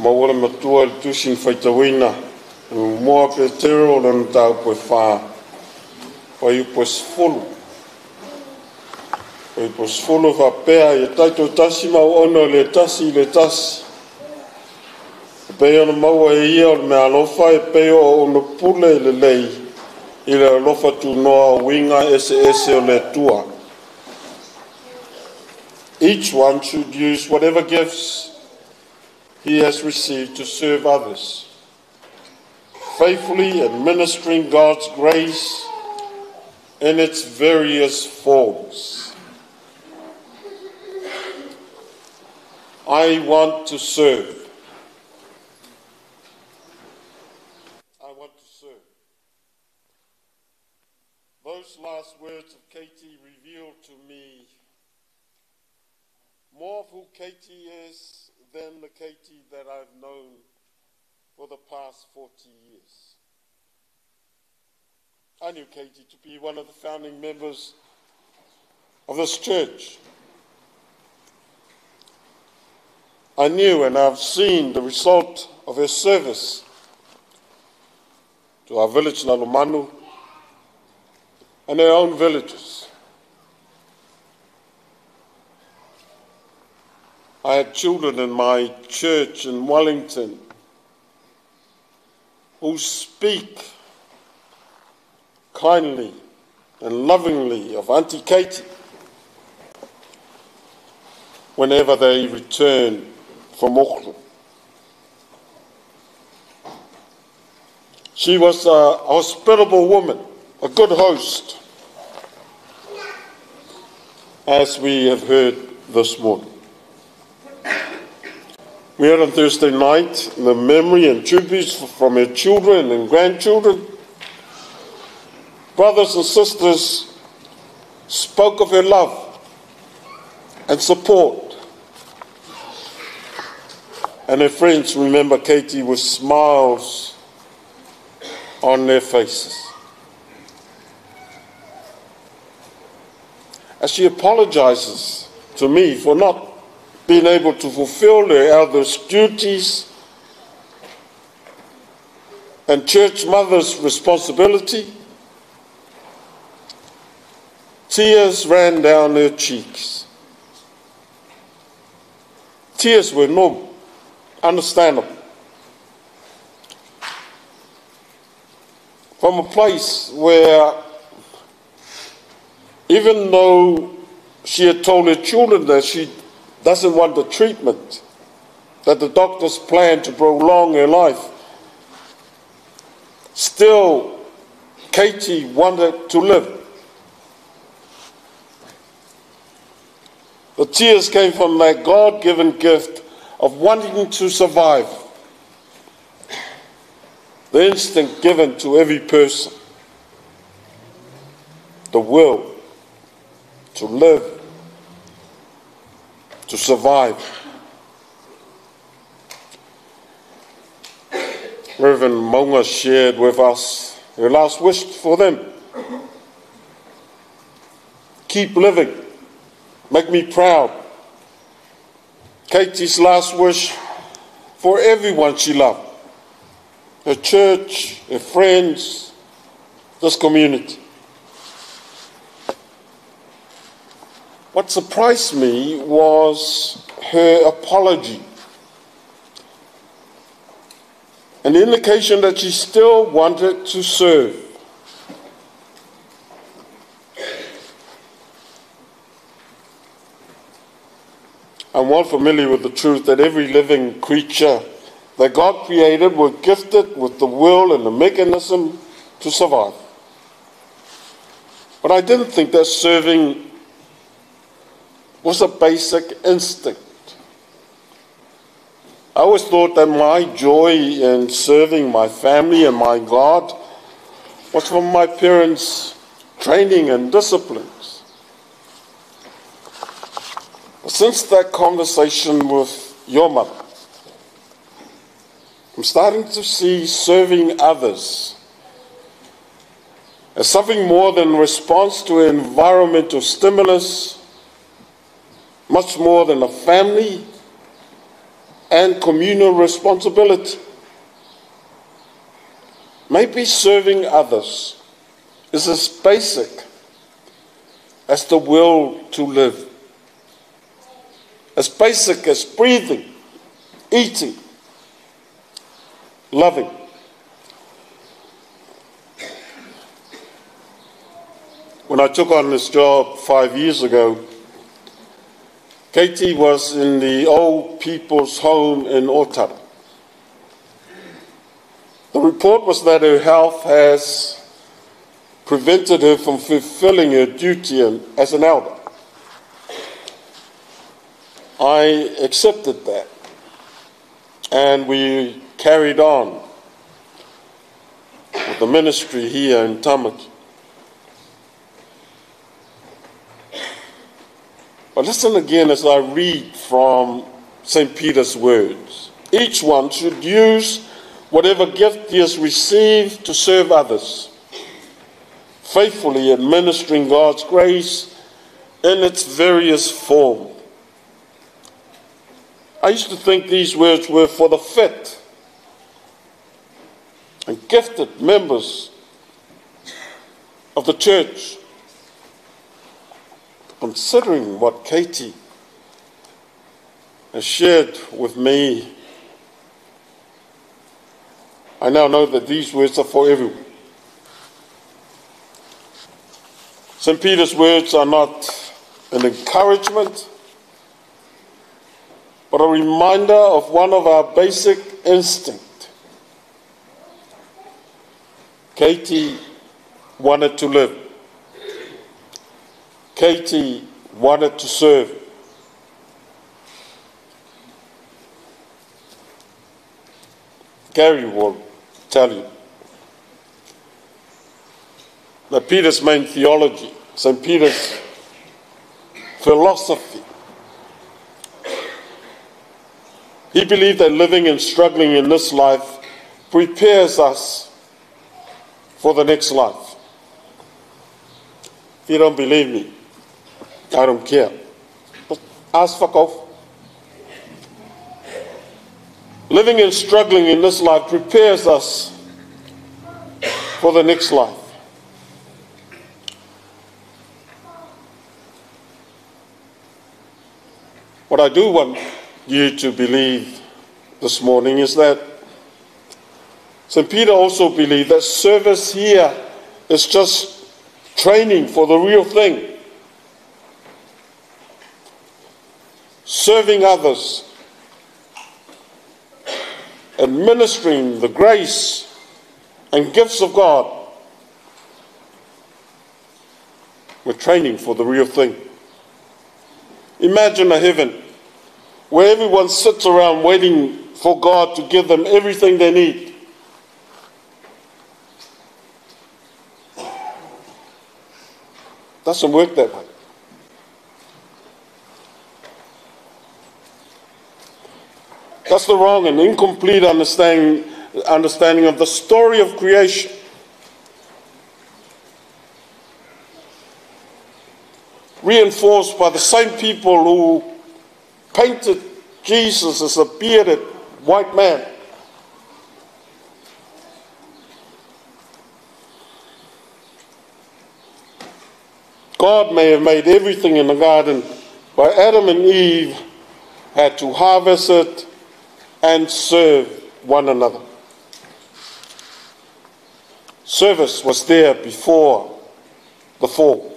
Mawala matua le tusin whaitawina. Moa pe tero lana tau poe wha. Pai poe sfolo. Pai poe sfolo wha pea e taito tasi mau ono le tasi le tasi. Pei ona maua e ia o le mea alofa e pei o ono pule le lei. I le alofa tu noa winga ese ese o le tua. Each one should use whatever gifts he has received to serve others, faithfully administering God's grace in its various forms. I want to serve. I want to serve. Those last words of Katie revealed to me more of who Katie is than the Katie that I've known for the past forty years. I knew Katie to be one of the founding members of this church. I knew and I've seen the result of her service to our village, Nalomanu, and her own villages. I had children in my church in Wellington who speak kindly and lovingly of Auntie Katie whenever they return from Auckland. She was a hospitable woman, a good host, as we have heard this morning. We had on Thursday night the memory and tributes from her children and grandchildren. Brothers and sisters spoke of her love and support. And her friends remember Katie with smiles on their faces. As she apologizes to me for not being able to fulfill their elders' duties and church mother's responsibility, tears ran down her cheeks. Tears were normal, understandable. From a place where, even though she had told her children that she doesn't want the treatment, that the doctors plan to prolong her life, still Katie wanted to live. The tears came from that God-given gift of wanting to survive, the instinct given to every person, the will to live, to survive. Reverend Mauga shared with us her last wish for them. Keep living. Make me proud. Katie's last wish for everyone she loved. Her church, her friends, this community. What surprised me was her apology, an indication that she still wanted to serve. I'm well familiar with the truth that every living creature that God created was gifted with the will and the mechanism to survive. But I didn't think that serving was a basic instinct. I always thought that my joy in serving my family and my God was from my parents' training and disciplines. But since that conversation with your mother, I'm starting to see serving others as something more than response to environmental stimulus, much more than a family and communal responsibility. Maybe serving others is as basic as the will to live, as basic as breathing, eating, loving. When I took on this job five years ago, Katie was in the old people's home in Otara. The report was that her health has prevented her from fulfilling her duty as an elder. I accepted that, and we carried on with the ministry here in Tamaki. But listen again as I read from Saint Peter's words. Each one should use whatever gift he has received to serve others, faithfully administering God's grace in its various forms. I used to think these words were for the fit and gifted members of the church. Considering what Katie has shared with me, I now know that these words are for everyone. Saint Peter's words are not an encouragement, but a reminder of one of our basic instincts. Katie wanted to live. Katie wanted to serve. Gary will tell you that Peter's main theology, Saint Peter's philosophy, he believed that living and struggling in this life prepares us for the next life. If you don't believe me, I don't care. But ask fuck off. Living and struggling in this life prepares us for the next life. What I do want you to believe this morning is that Saint Peter also believed that service here is just training for the real thing. Serving others, administering the grace and gifts of God. We're training for the real thing. Imagine a heaven where everyone sits around waiting for God to give them everything they need. Doesn't work that way. That's the wrong and incomplete understanding, understanding of the story of creation. Reinforced by the same people who painted Jesus as a bearded white man. God may have made everything in the garden, but Adam and Eve had to harvest it and serve one another. Service was there before the fall.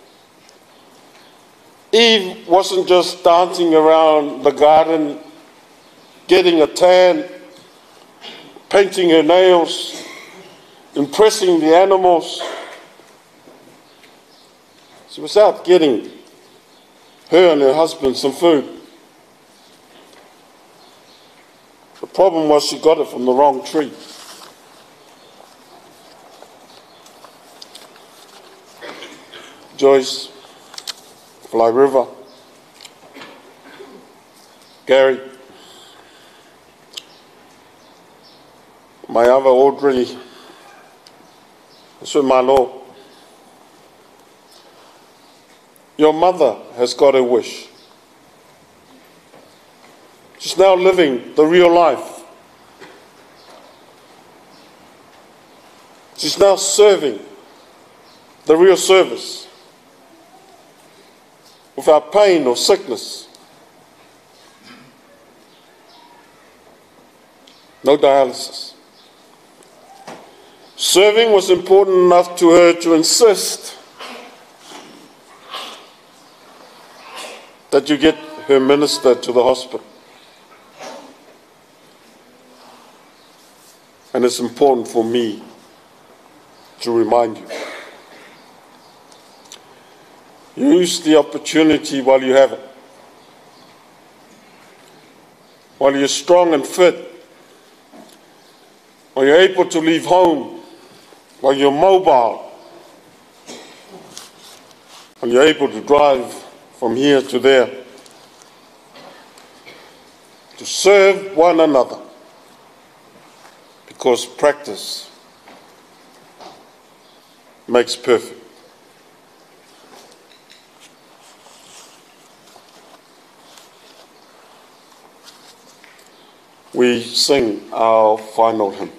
Eve wasn't just dancing around the garden, getting a tan, painting her nails, impressing the animals. She was out getting her and her husband some food. The problem was she got it from the wrong tree. Joyce, Fly River, Gary, my other Audrey, Sir Malo, your mother has got a wish. She's She's now living the real life. She's now serving the real service without pain or sickness. No dialysis. Serving was important enough to her to insist that you get her minister to the hospital. And it's important for me to remind you. Use the opportunity while you have it. While you're strong and fit. While you're able to leave home. While you're mobile. While you're able to drive from here to there. To serve one another. Because practice makes perfect. We sing our final hymn.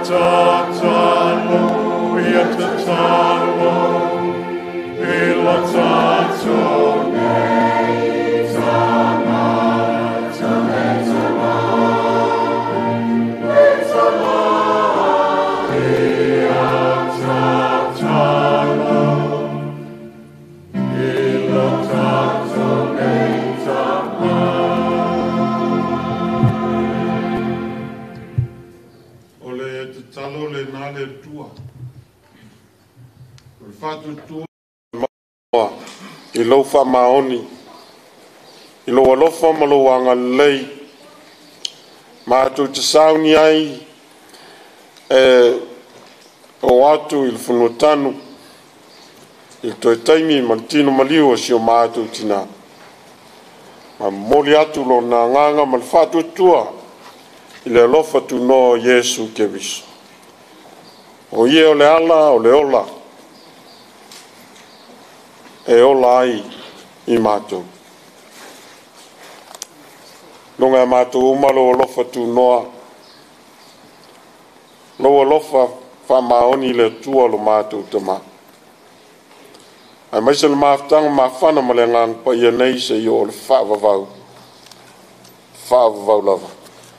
I lo fa maoni I lo alofa ma lo anga lei ma tu te sauni ai e o atu il funutanu il toi taimi mantino maliu si o ma tu tina ma moli atu lo na nganga ma fatu tua il alofa tu no Yesu ke viso o ye o le ala o le ola e ola ai I mātou. Nonga mātou umalo lofa tu noa. Loa lofa wha maoni le tua lo mātou te mā. Ai maisa le māwhtanga mā whana ma le ngang pa ia nei se i o le whaavavau. Whaavavau lava.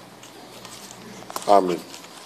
Amen.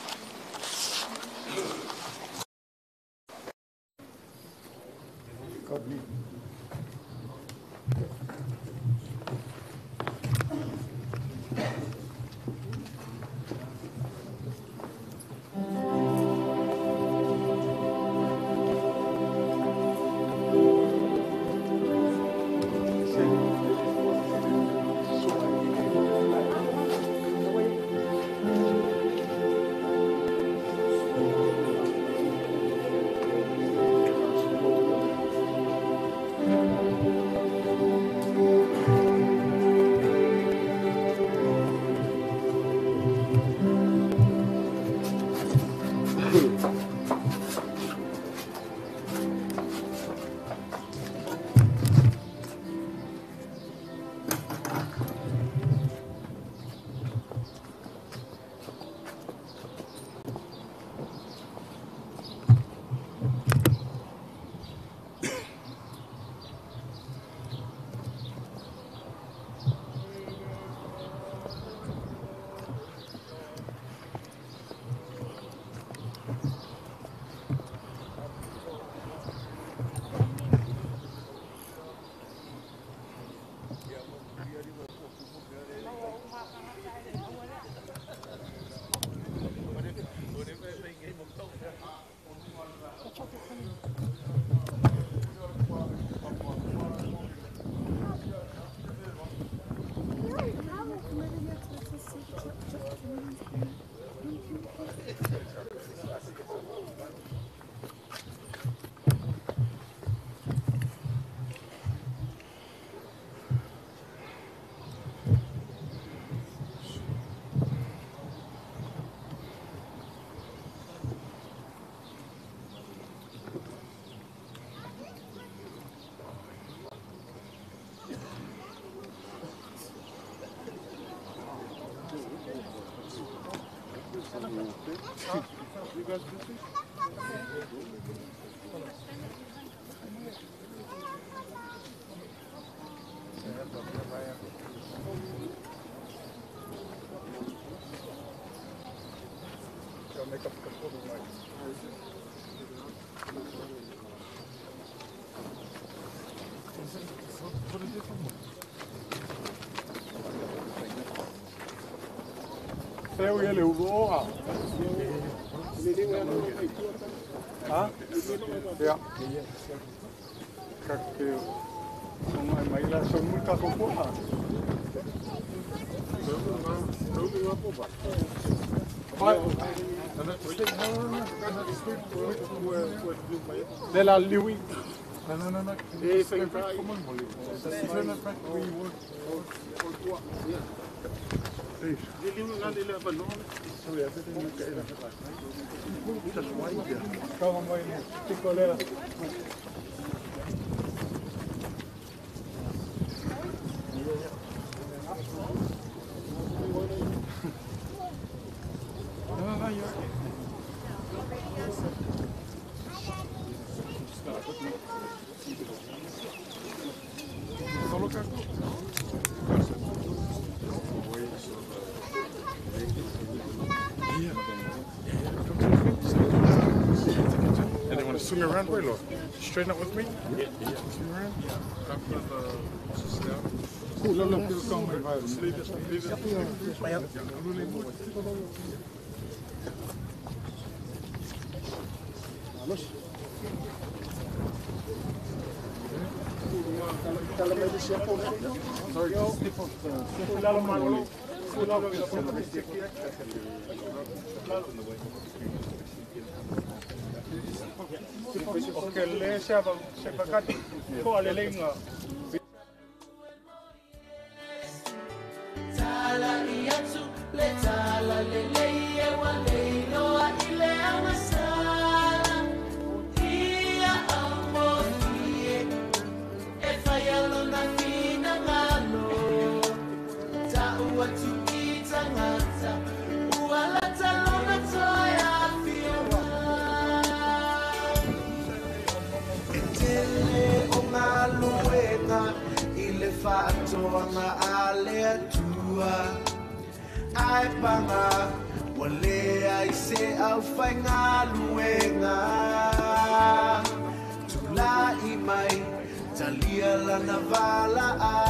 Creo que le hubo ¿Ah? Ya. Que son mailas son muy cacoponas. De la Louis. No, no, no, no. Es el como el molino. swing around, wait, look. Straighten up with me. Yeah, yeah. Swing around. After the step. Oh, look, look, look, come on, leave this, leave this. Okay, let's have a sepakati. Ko alelenga. Tala iatu le tala le leie wa leilo a ile amasala. Ia amo ie e faialo na fina ngalo. Ta ua tu ita ngata uala talona toya fiona. Tele o ngaluenga ile fatoa nga ale atua ai panga wale ai se au fai ngaluenga tula imai talia la navala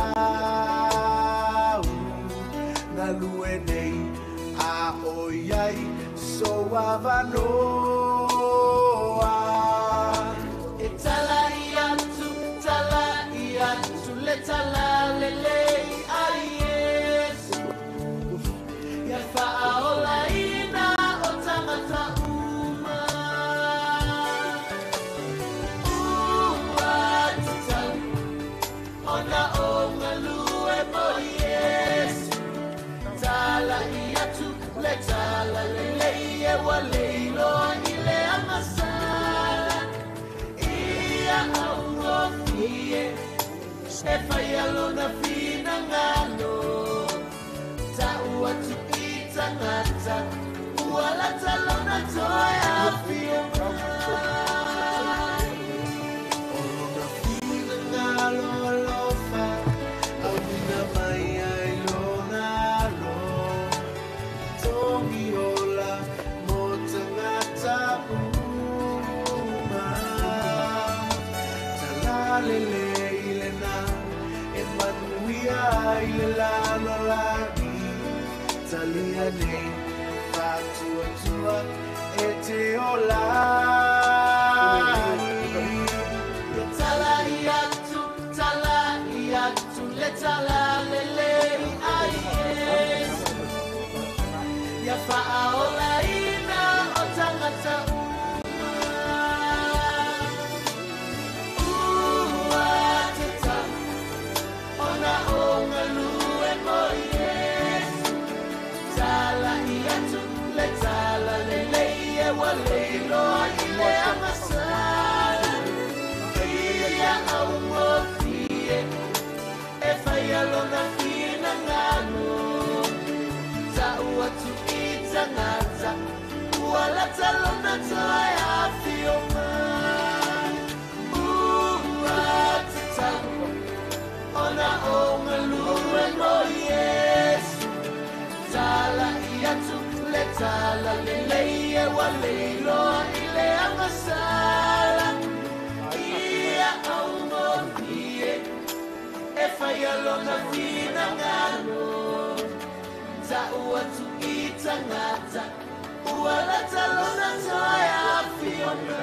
au ngaluenei a oyai so avanoa etala iatu tala iatu le tala le lei ai Yesu ya faaola ina o tangata uma ua titau ona o ngalue mo Yesu tala iatu le tala le lei e wa leilo ile amasala ia au ngofie e faialo na fina ngano ta ua tu ita ngata uala talona toya fiona olo na fina ngalo alofa au nina mai ai lona lo tongi ola mo tangata uma talalele ile lalo lagi talia nei fatua tua e te olai tala iatu tala iatu le tala le lei ai Yesu ya faaola ina o tangata ona o ngalue mo Yesu tala iatu le tala le leie wa leilo ile amasala ia au ngofie e faialo na fina ngano ta ua tu ita ngata uala talona toya fioma ua titamu ona o ngalue mo Yesu tala iatu le tala le leie wa leilo ile amasala ia au ngofie e faialo na fina ngano ta ua tu ita ngata uala talona toya fiona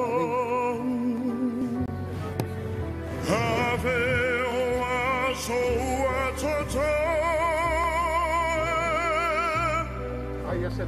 Ave o aso ia se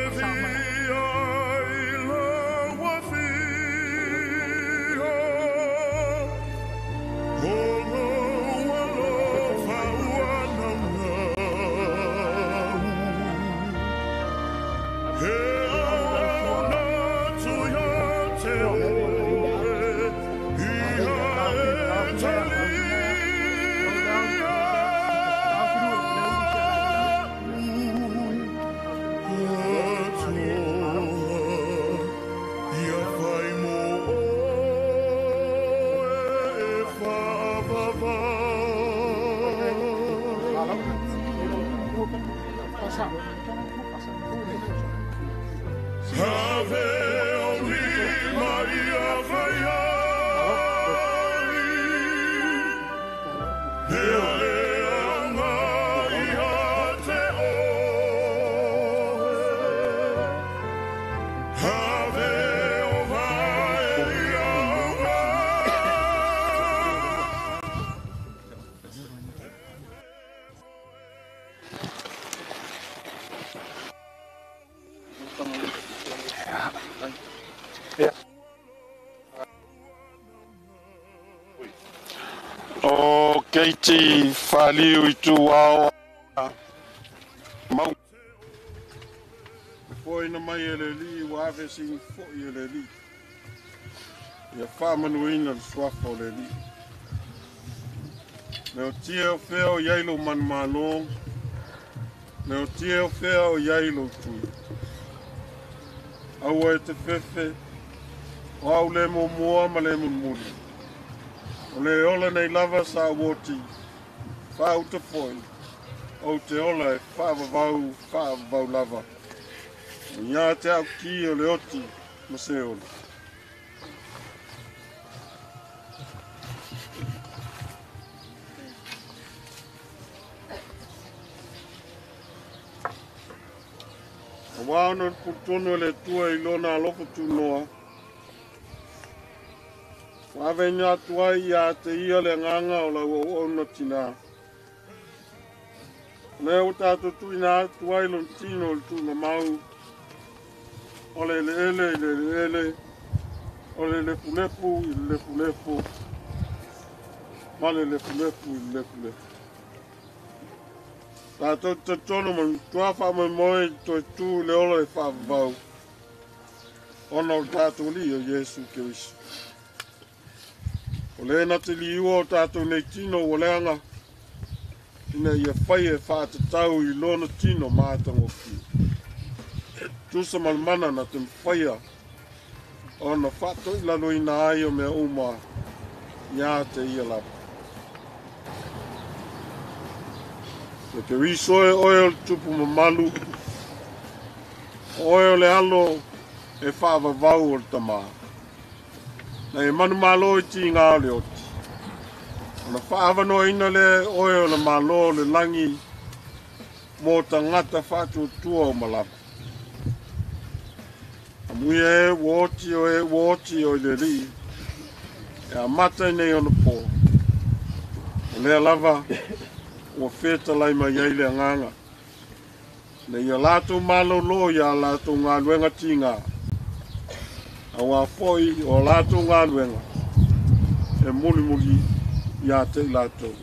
O keiti Faliuituaoaiga Mauga. Foi na mai ele li wa ave sing fo ele li. Ia whamanuina le swafa o le li. Me o tia o whea o iailo manumalo. Me o tia o whea o iailo tui. Aua e te whewhe. O au le mo mua ma le munmuri. O le ola nei lava sa woti. Whau te foi. O te ola e whaavavau, whaavavau lava. Ia te au ki o le oti ma se ola. O waona putono le tua i lona alofo tu noa. Wawe ngā tuai ia te ia le nganga o la o ona tina. Le o tātou tui ngā tuai lon tino o tu na mau. O le le ele, le le ele. O le le pulepu, i le pulepu. Ma le le pulepu, i le pulepu. Tātou te tono man tua wha moe toi tū le ola e whaavau. Ona o tātou li o Jesu Kirisu. O le na te liua o tātou nei tino o leanga. Ina ia whai e whātatau i lona tino mātango ki. Tusa malmana na te mwhaia. O na whato i lalo i na ai o mea uma. Ia te ia lapa. Te ke risoe oe o tupu mamalu. Oe o le alo e whaavavau o le tamaa. Na e manu malo i ti ngā le oti. Na whaavano ina le oe o le malo le langi mō ta ngata whātua tua o malapa. A mui e wōti o e wōti o le ri. E a mata nei o na pō. O lea lava o wheta lai mai ai le nganga. Ne ia lātou malo lo ia lātou ngā luenga ti ngā. A wā foi o lātou ngā luenga. E muli muli ia te lātou.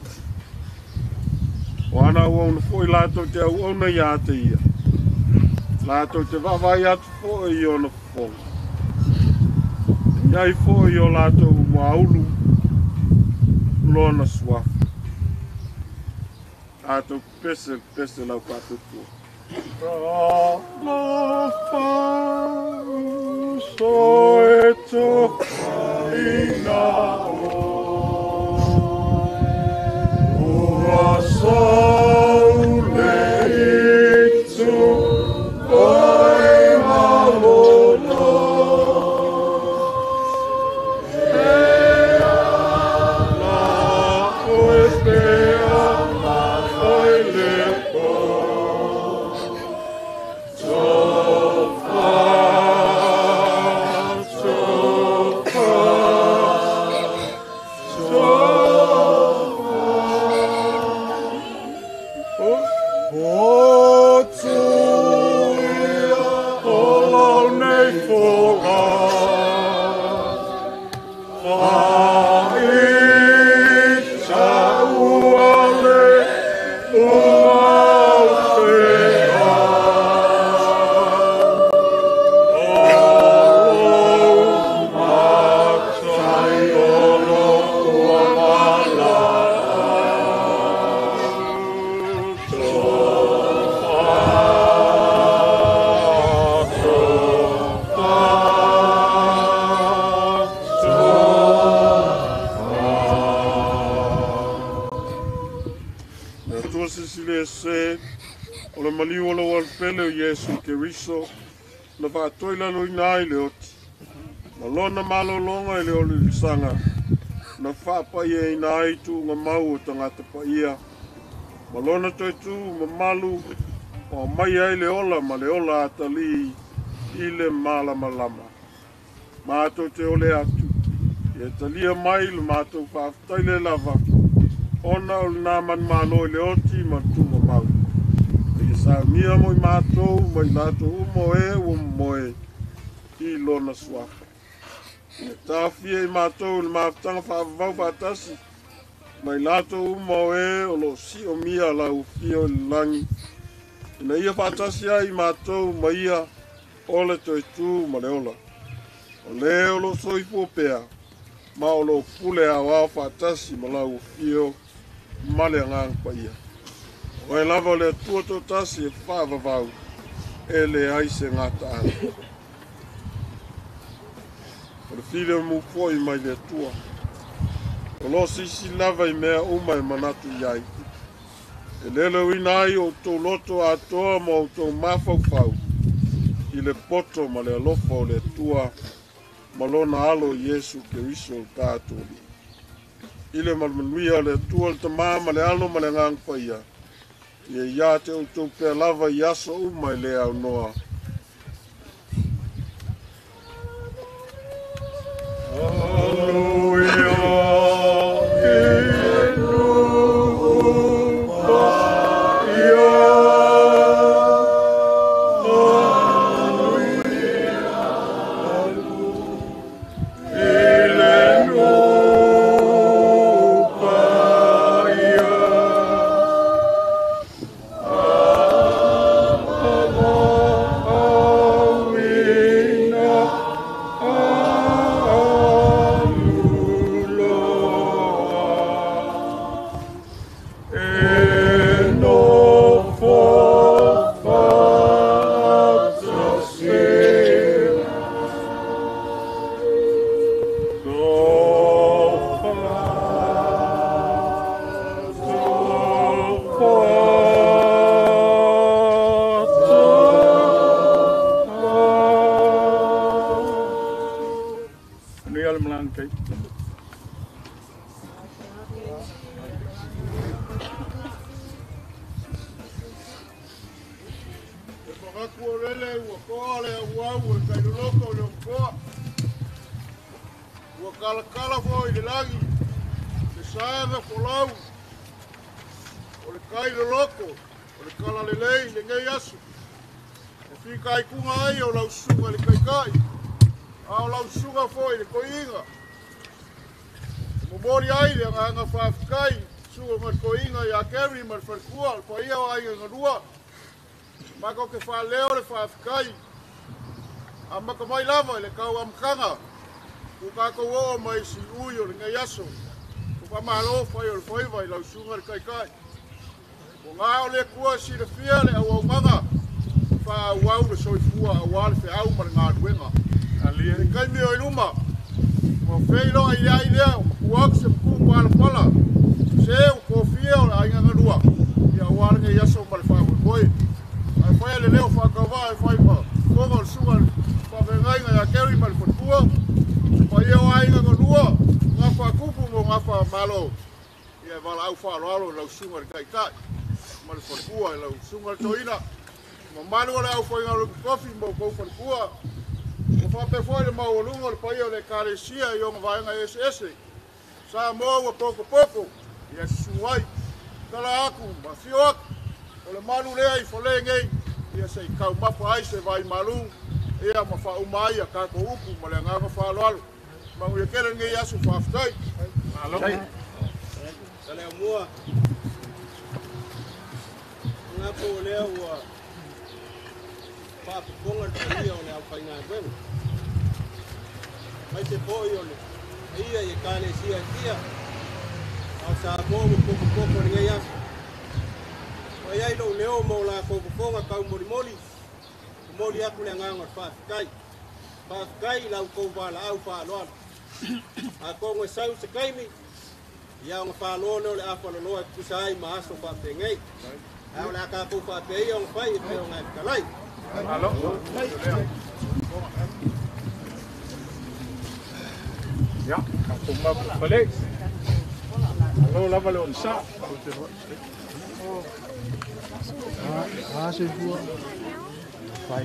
O ana ua una foi lātou te au ona ia te ia. Lātou te wawai atu foi o na foi. Iai foi o lātou mua ulu. Lona swafu. Lātou pese, pese lau kātutua. Rāna whau so e toka i ngā oe. Ua sau le itu oi malono. Hea la oe pea oi lepo. Oh, o pele o Yesu ke riso na va toila lo nai le ot na lona malo longa le o le sanga na fa pa ye nai tu nga mau tanga te pa ia malona toi tu ma malu o mai ai le ola ma le ola atali ile mala malama ma to te ole atu e talia mai le ma to fa taile lava ona o na man malo le oti ma tu ma mau e sa mia mo ma to mai la to mo e o mo e i lona swa e ta fie ma to le ma tanga fa va va tasi mai la to mo e o lo si o mia la u fio langi na ia fa tasi ai ma to mai ia ole to tu ma le ola o le o lo soi po pea ma o lo pule a wa fa tasi ma la u fio male ngang pa ia o e lava le tua to tasi e fa va va e le ai se ngata ana o le file mu foi mai le tua o lo si si lava i mea uma e manatu iai e lele wina ai o to loto a toa ma o to mafau fau i le poto ma le alofa o le tua ma lona alo Yesu ke riso o tātou li i le malmanuia le tua le tamā ma le alo ma le ngang pa ia ia ia te o tau pea lava i aso uma i le au noa. Ke fa leo le fa kai amma ka mai lava le kau am kanga ku ka ko o mai si uyo le ngai aso ku pa malo fa yo foi vai la sunga kai kai ko nga le ku si le fia le au manga fa wa le so fua wa le fa au ma nga duenga ali le kai mi o luma mo fe lo ai ai le ku ak se ku pa la pala se ko fia ai nga lua ya wa le ngai aso ma fa foi Fai le leo fa ka vai fai pa ko ngol sual pa vengai nga keri mal potua pa yo ai nga lua nga fa kupu mo nga fa malo ia vala au fa lo lo sunga kai kai mal potua lo sunga toina mo malo le au fa nga coffee mo ko potua ko fa pe foi le mau lungo pa yo le carecia yo nga nga S S sa mo pouco pouco ia suai kala aku ma fio o le malu le ai fole ngai ia se kau mapu ai se vai malu ia ma fa umai a ka ko upu ma le nga fa lo alu ma u kele ngai asu fa ftai alo sale mua nga po le wa pa po nga ia o le au faina ben mai te po io le ia e kale sia tia au sa po po po po ngai asu ai ai lo leo mo la ko ko fonga ka mori mori mori aku le nganga fa kai fa kai la ko va la au fa lo a ko ngo sau se kai mi ya ngo fa lo no le afa lo ku sai ma so fa pe ngai Ahora acá pufa pei on fai e peo ngai kalai. Alo. Ja, kom maar balik. Hallo, laat maar lopen. Sa. Ah, ah, c'est vous. Bye.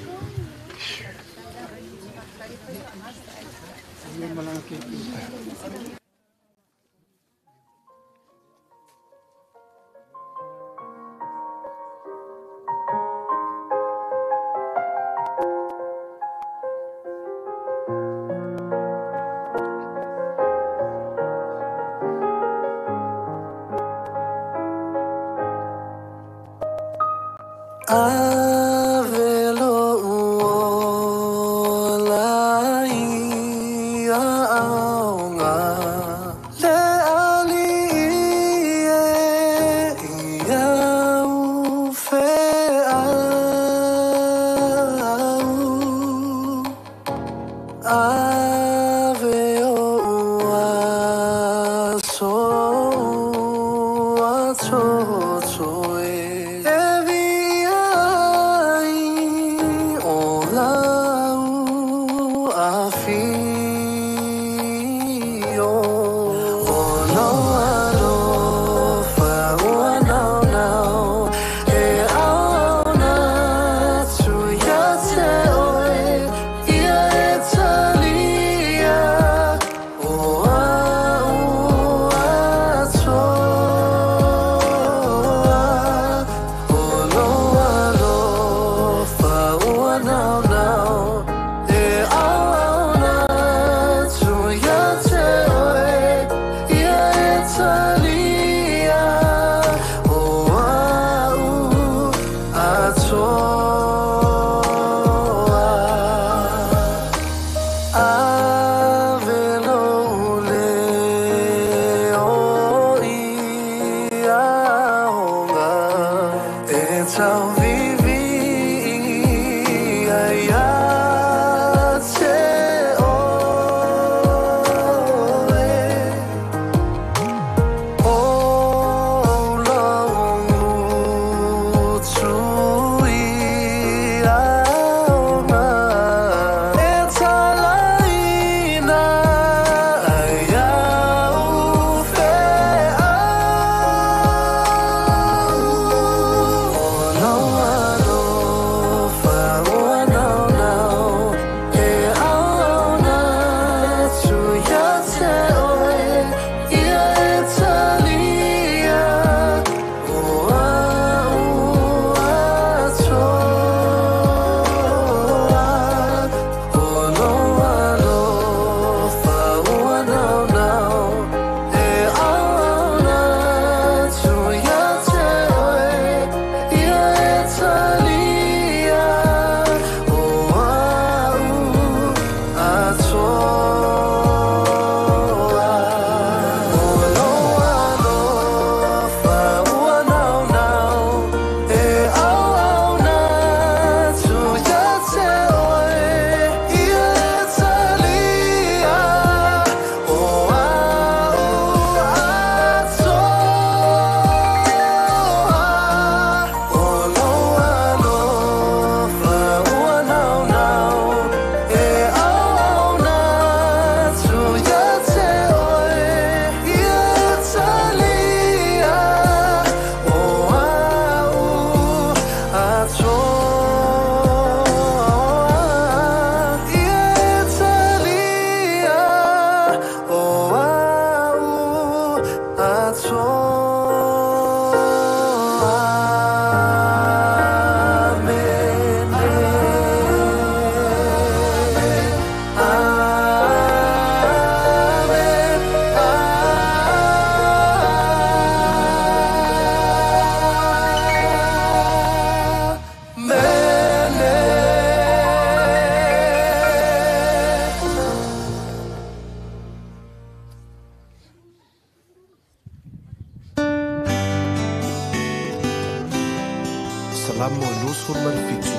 Salamo e nus furu male fitu.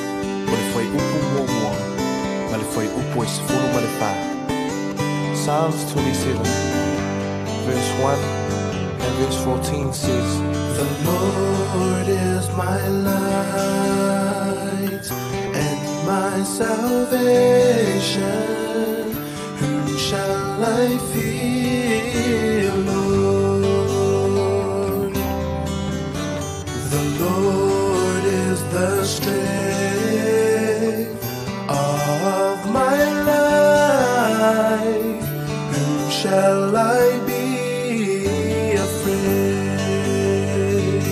O le fai upu mua mua. Ma le fai upu e sifuru male fa. Psalms twenty-seven, verse one and verse fourteen says, The Lord is my light and my salvation. Whom shall I fear, Lord? The Lord is the strength of my life. Whom shall I be afraid?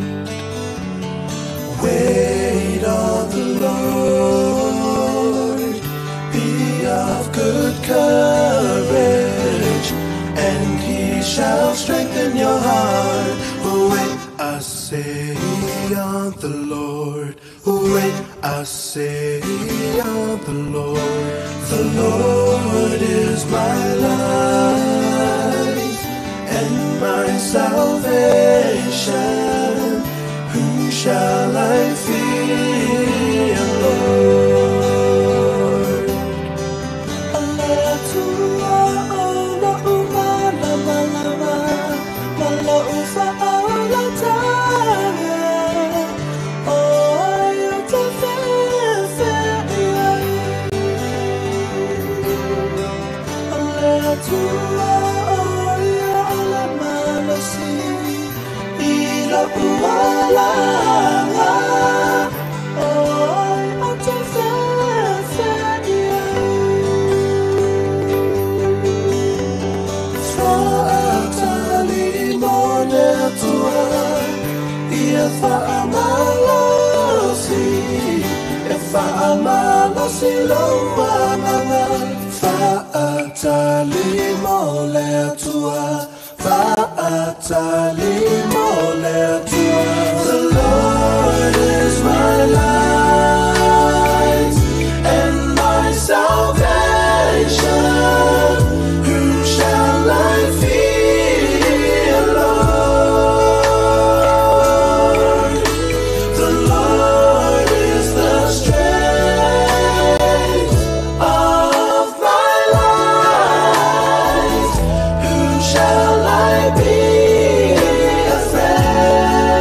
Wait on the Lord, be of good courage, and He shall strengthen your heart. Wait, I say on the Lord. Wait, I say on the Lord. The Lord is my life and my salvation. Whom shall I fear, Lord? Aleatua ola umala malama, mala ufa ola tanga. Oh, you te fefe iai. Aleatua ola ola malasi, ila uala. Fa'amalosi loa manga, fa'atali mole tua, fa'atali mole tua. The Lord is my light and my salvation. Whom shall I fear, Lord? The Lord is the strength of my life. Whom shall I be afraid?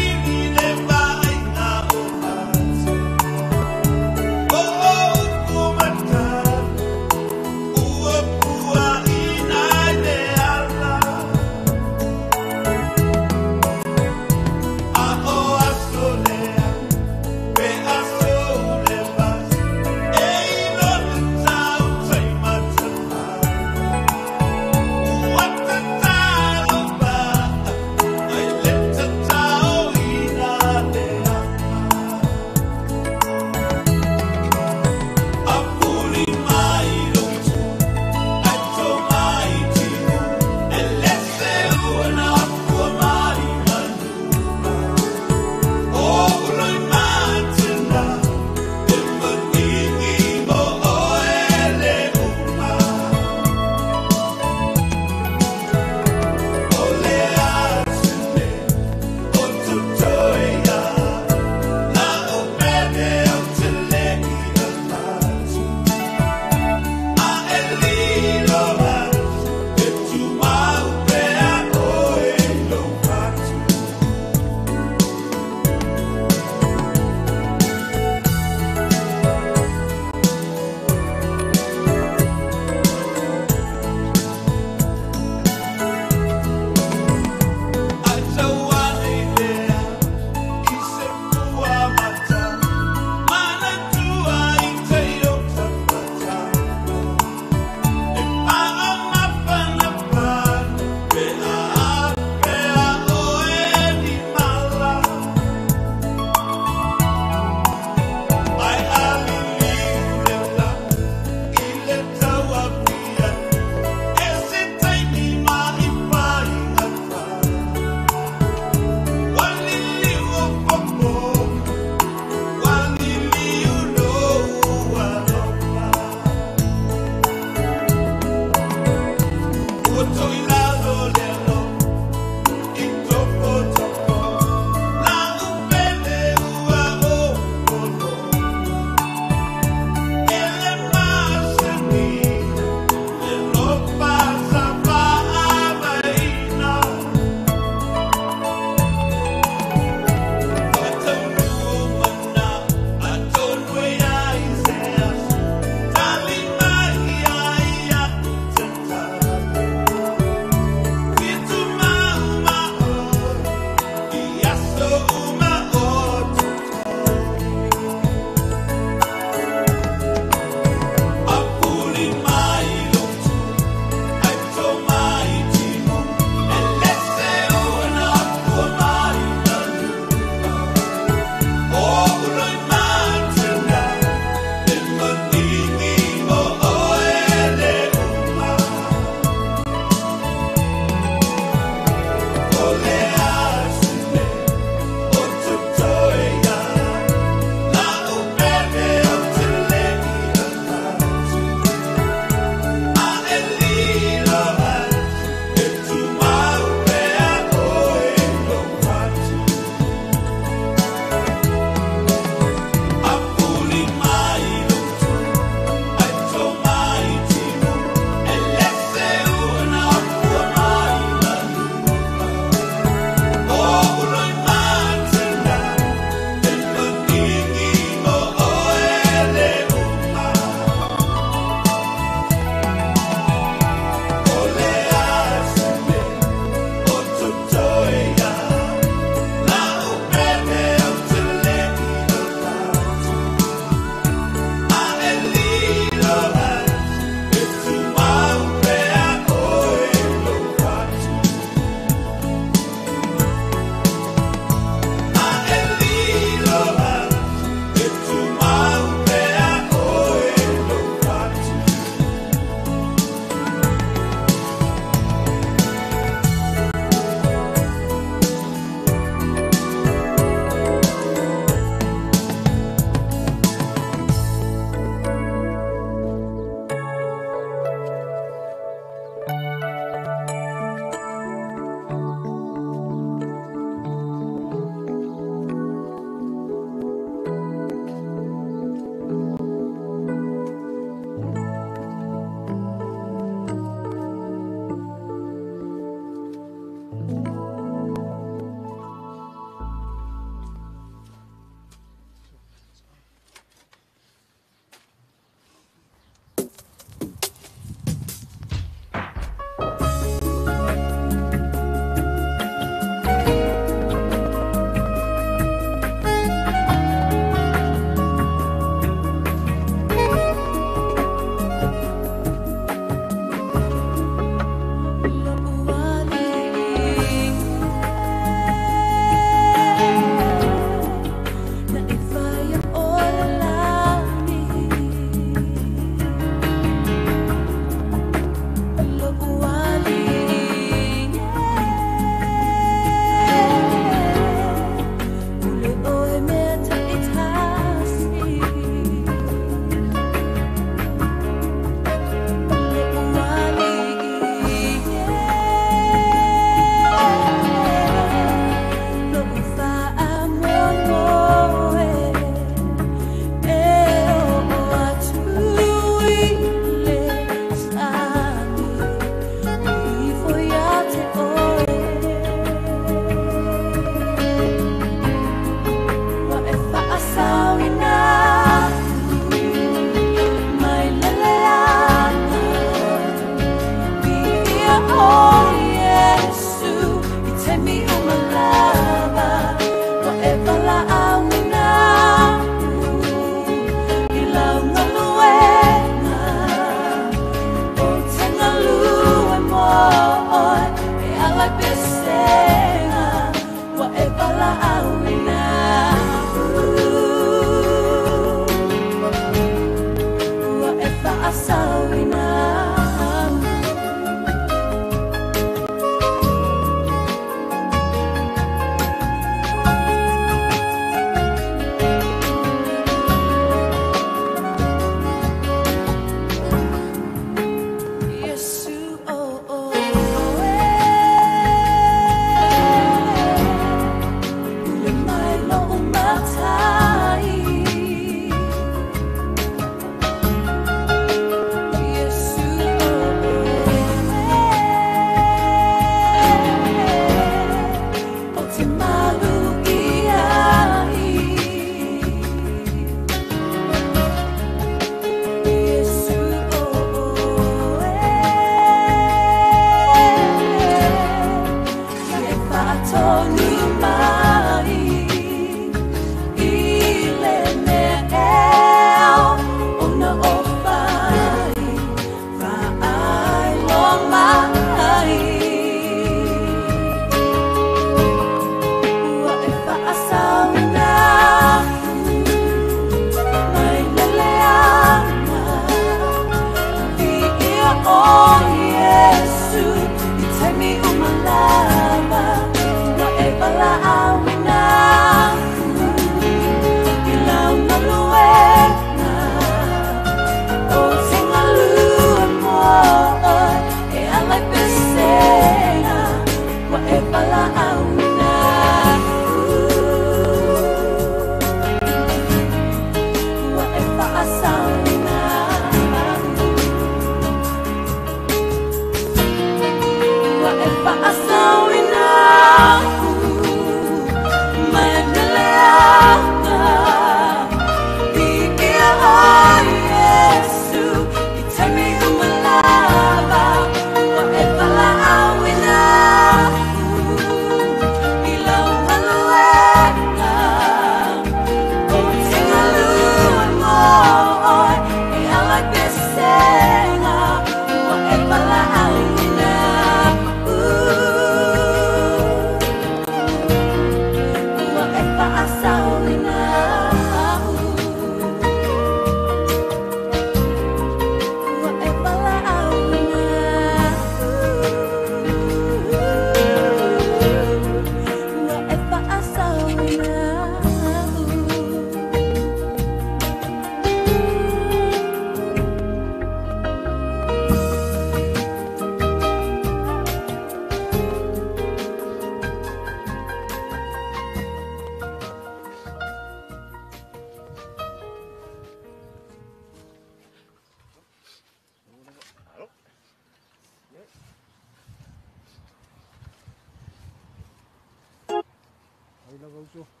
lava uso.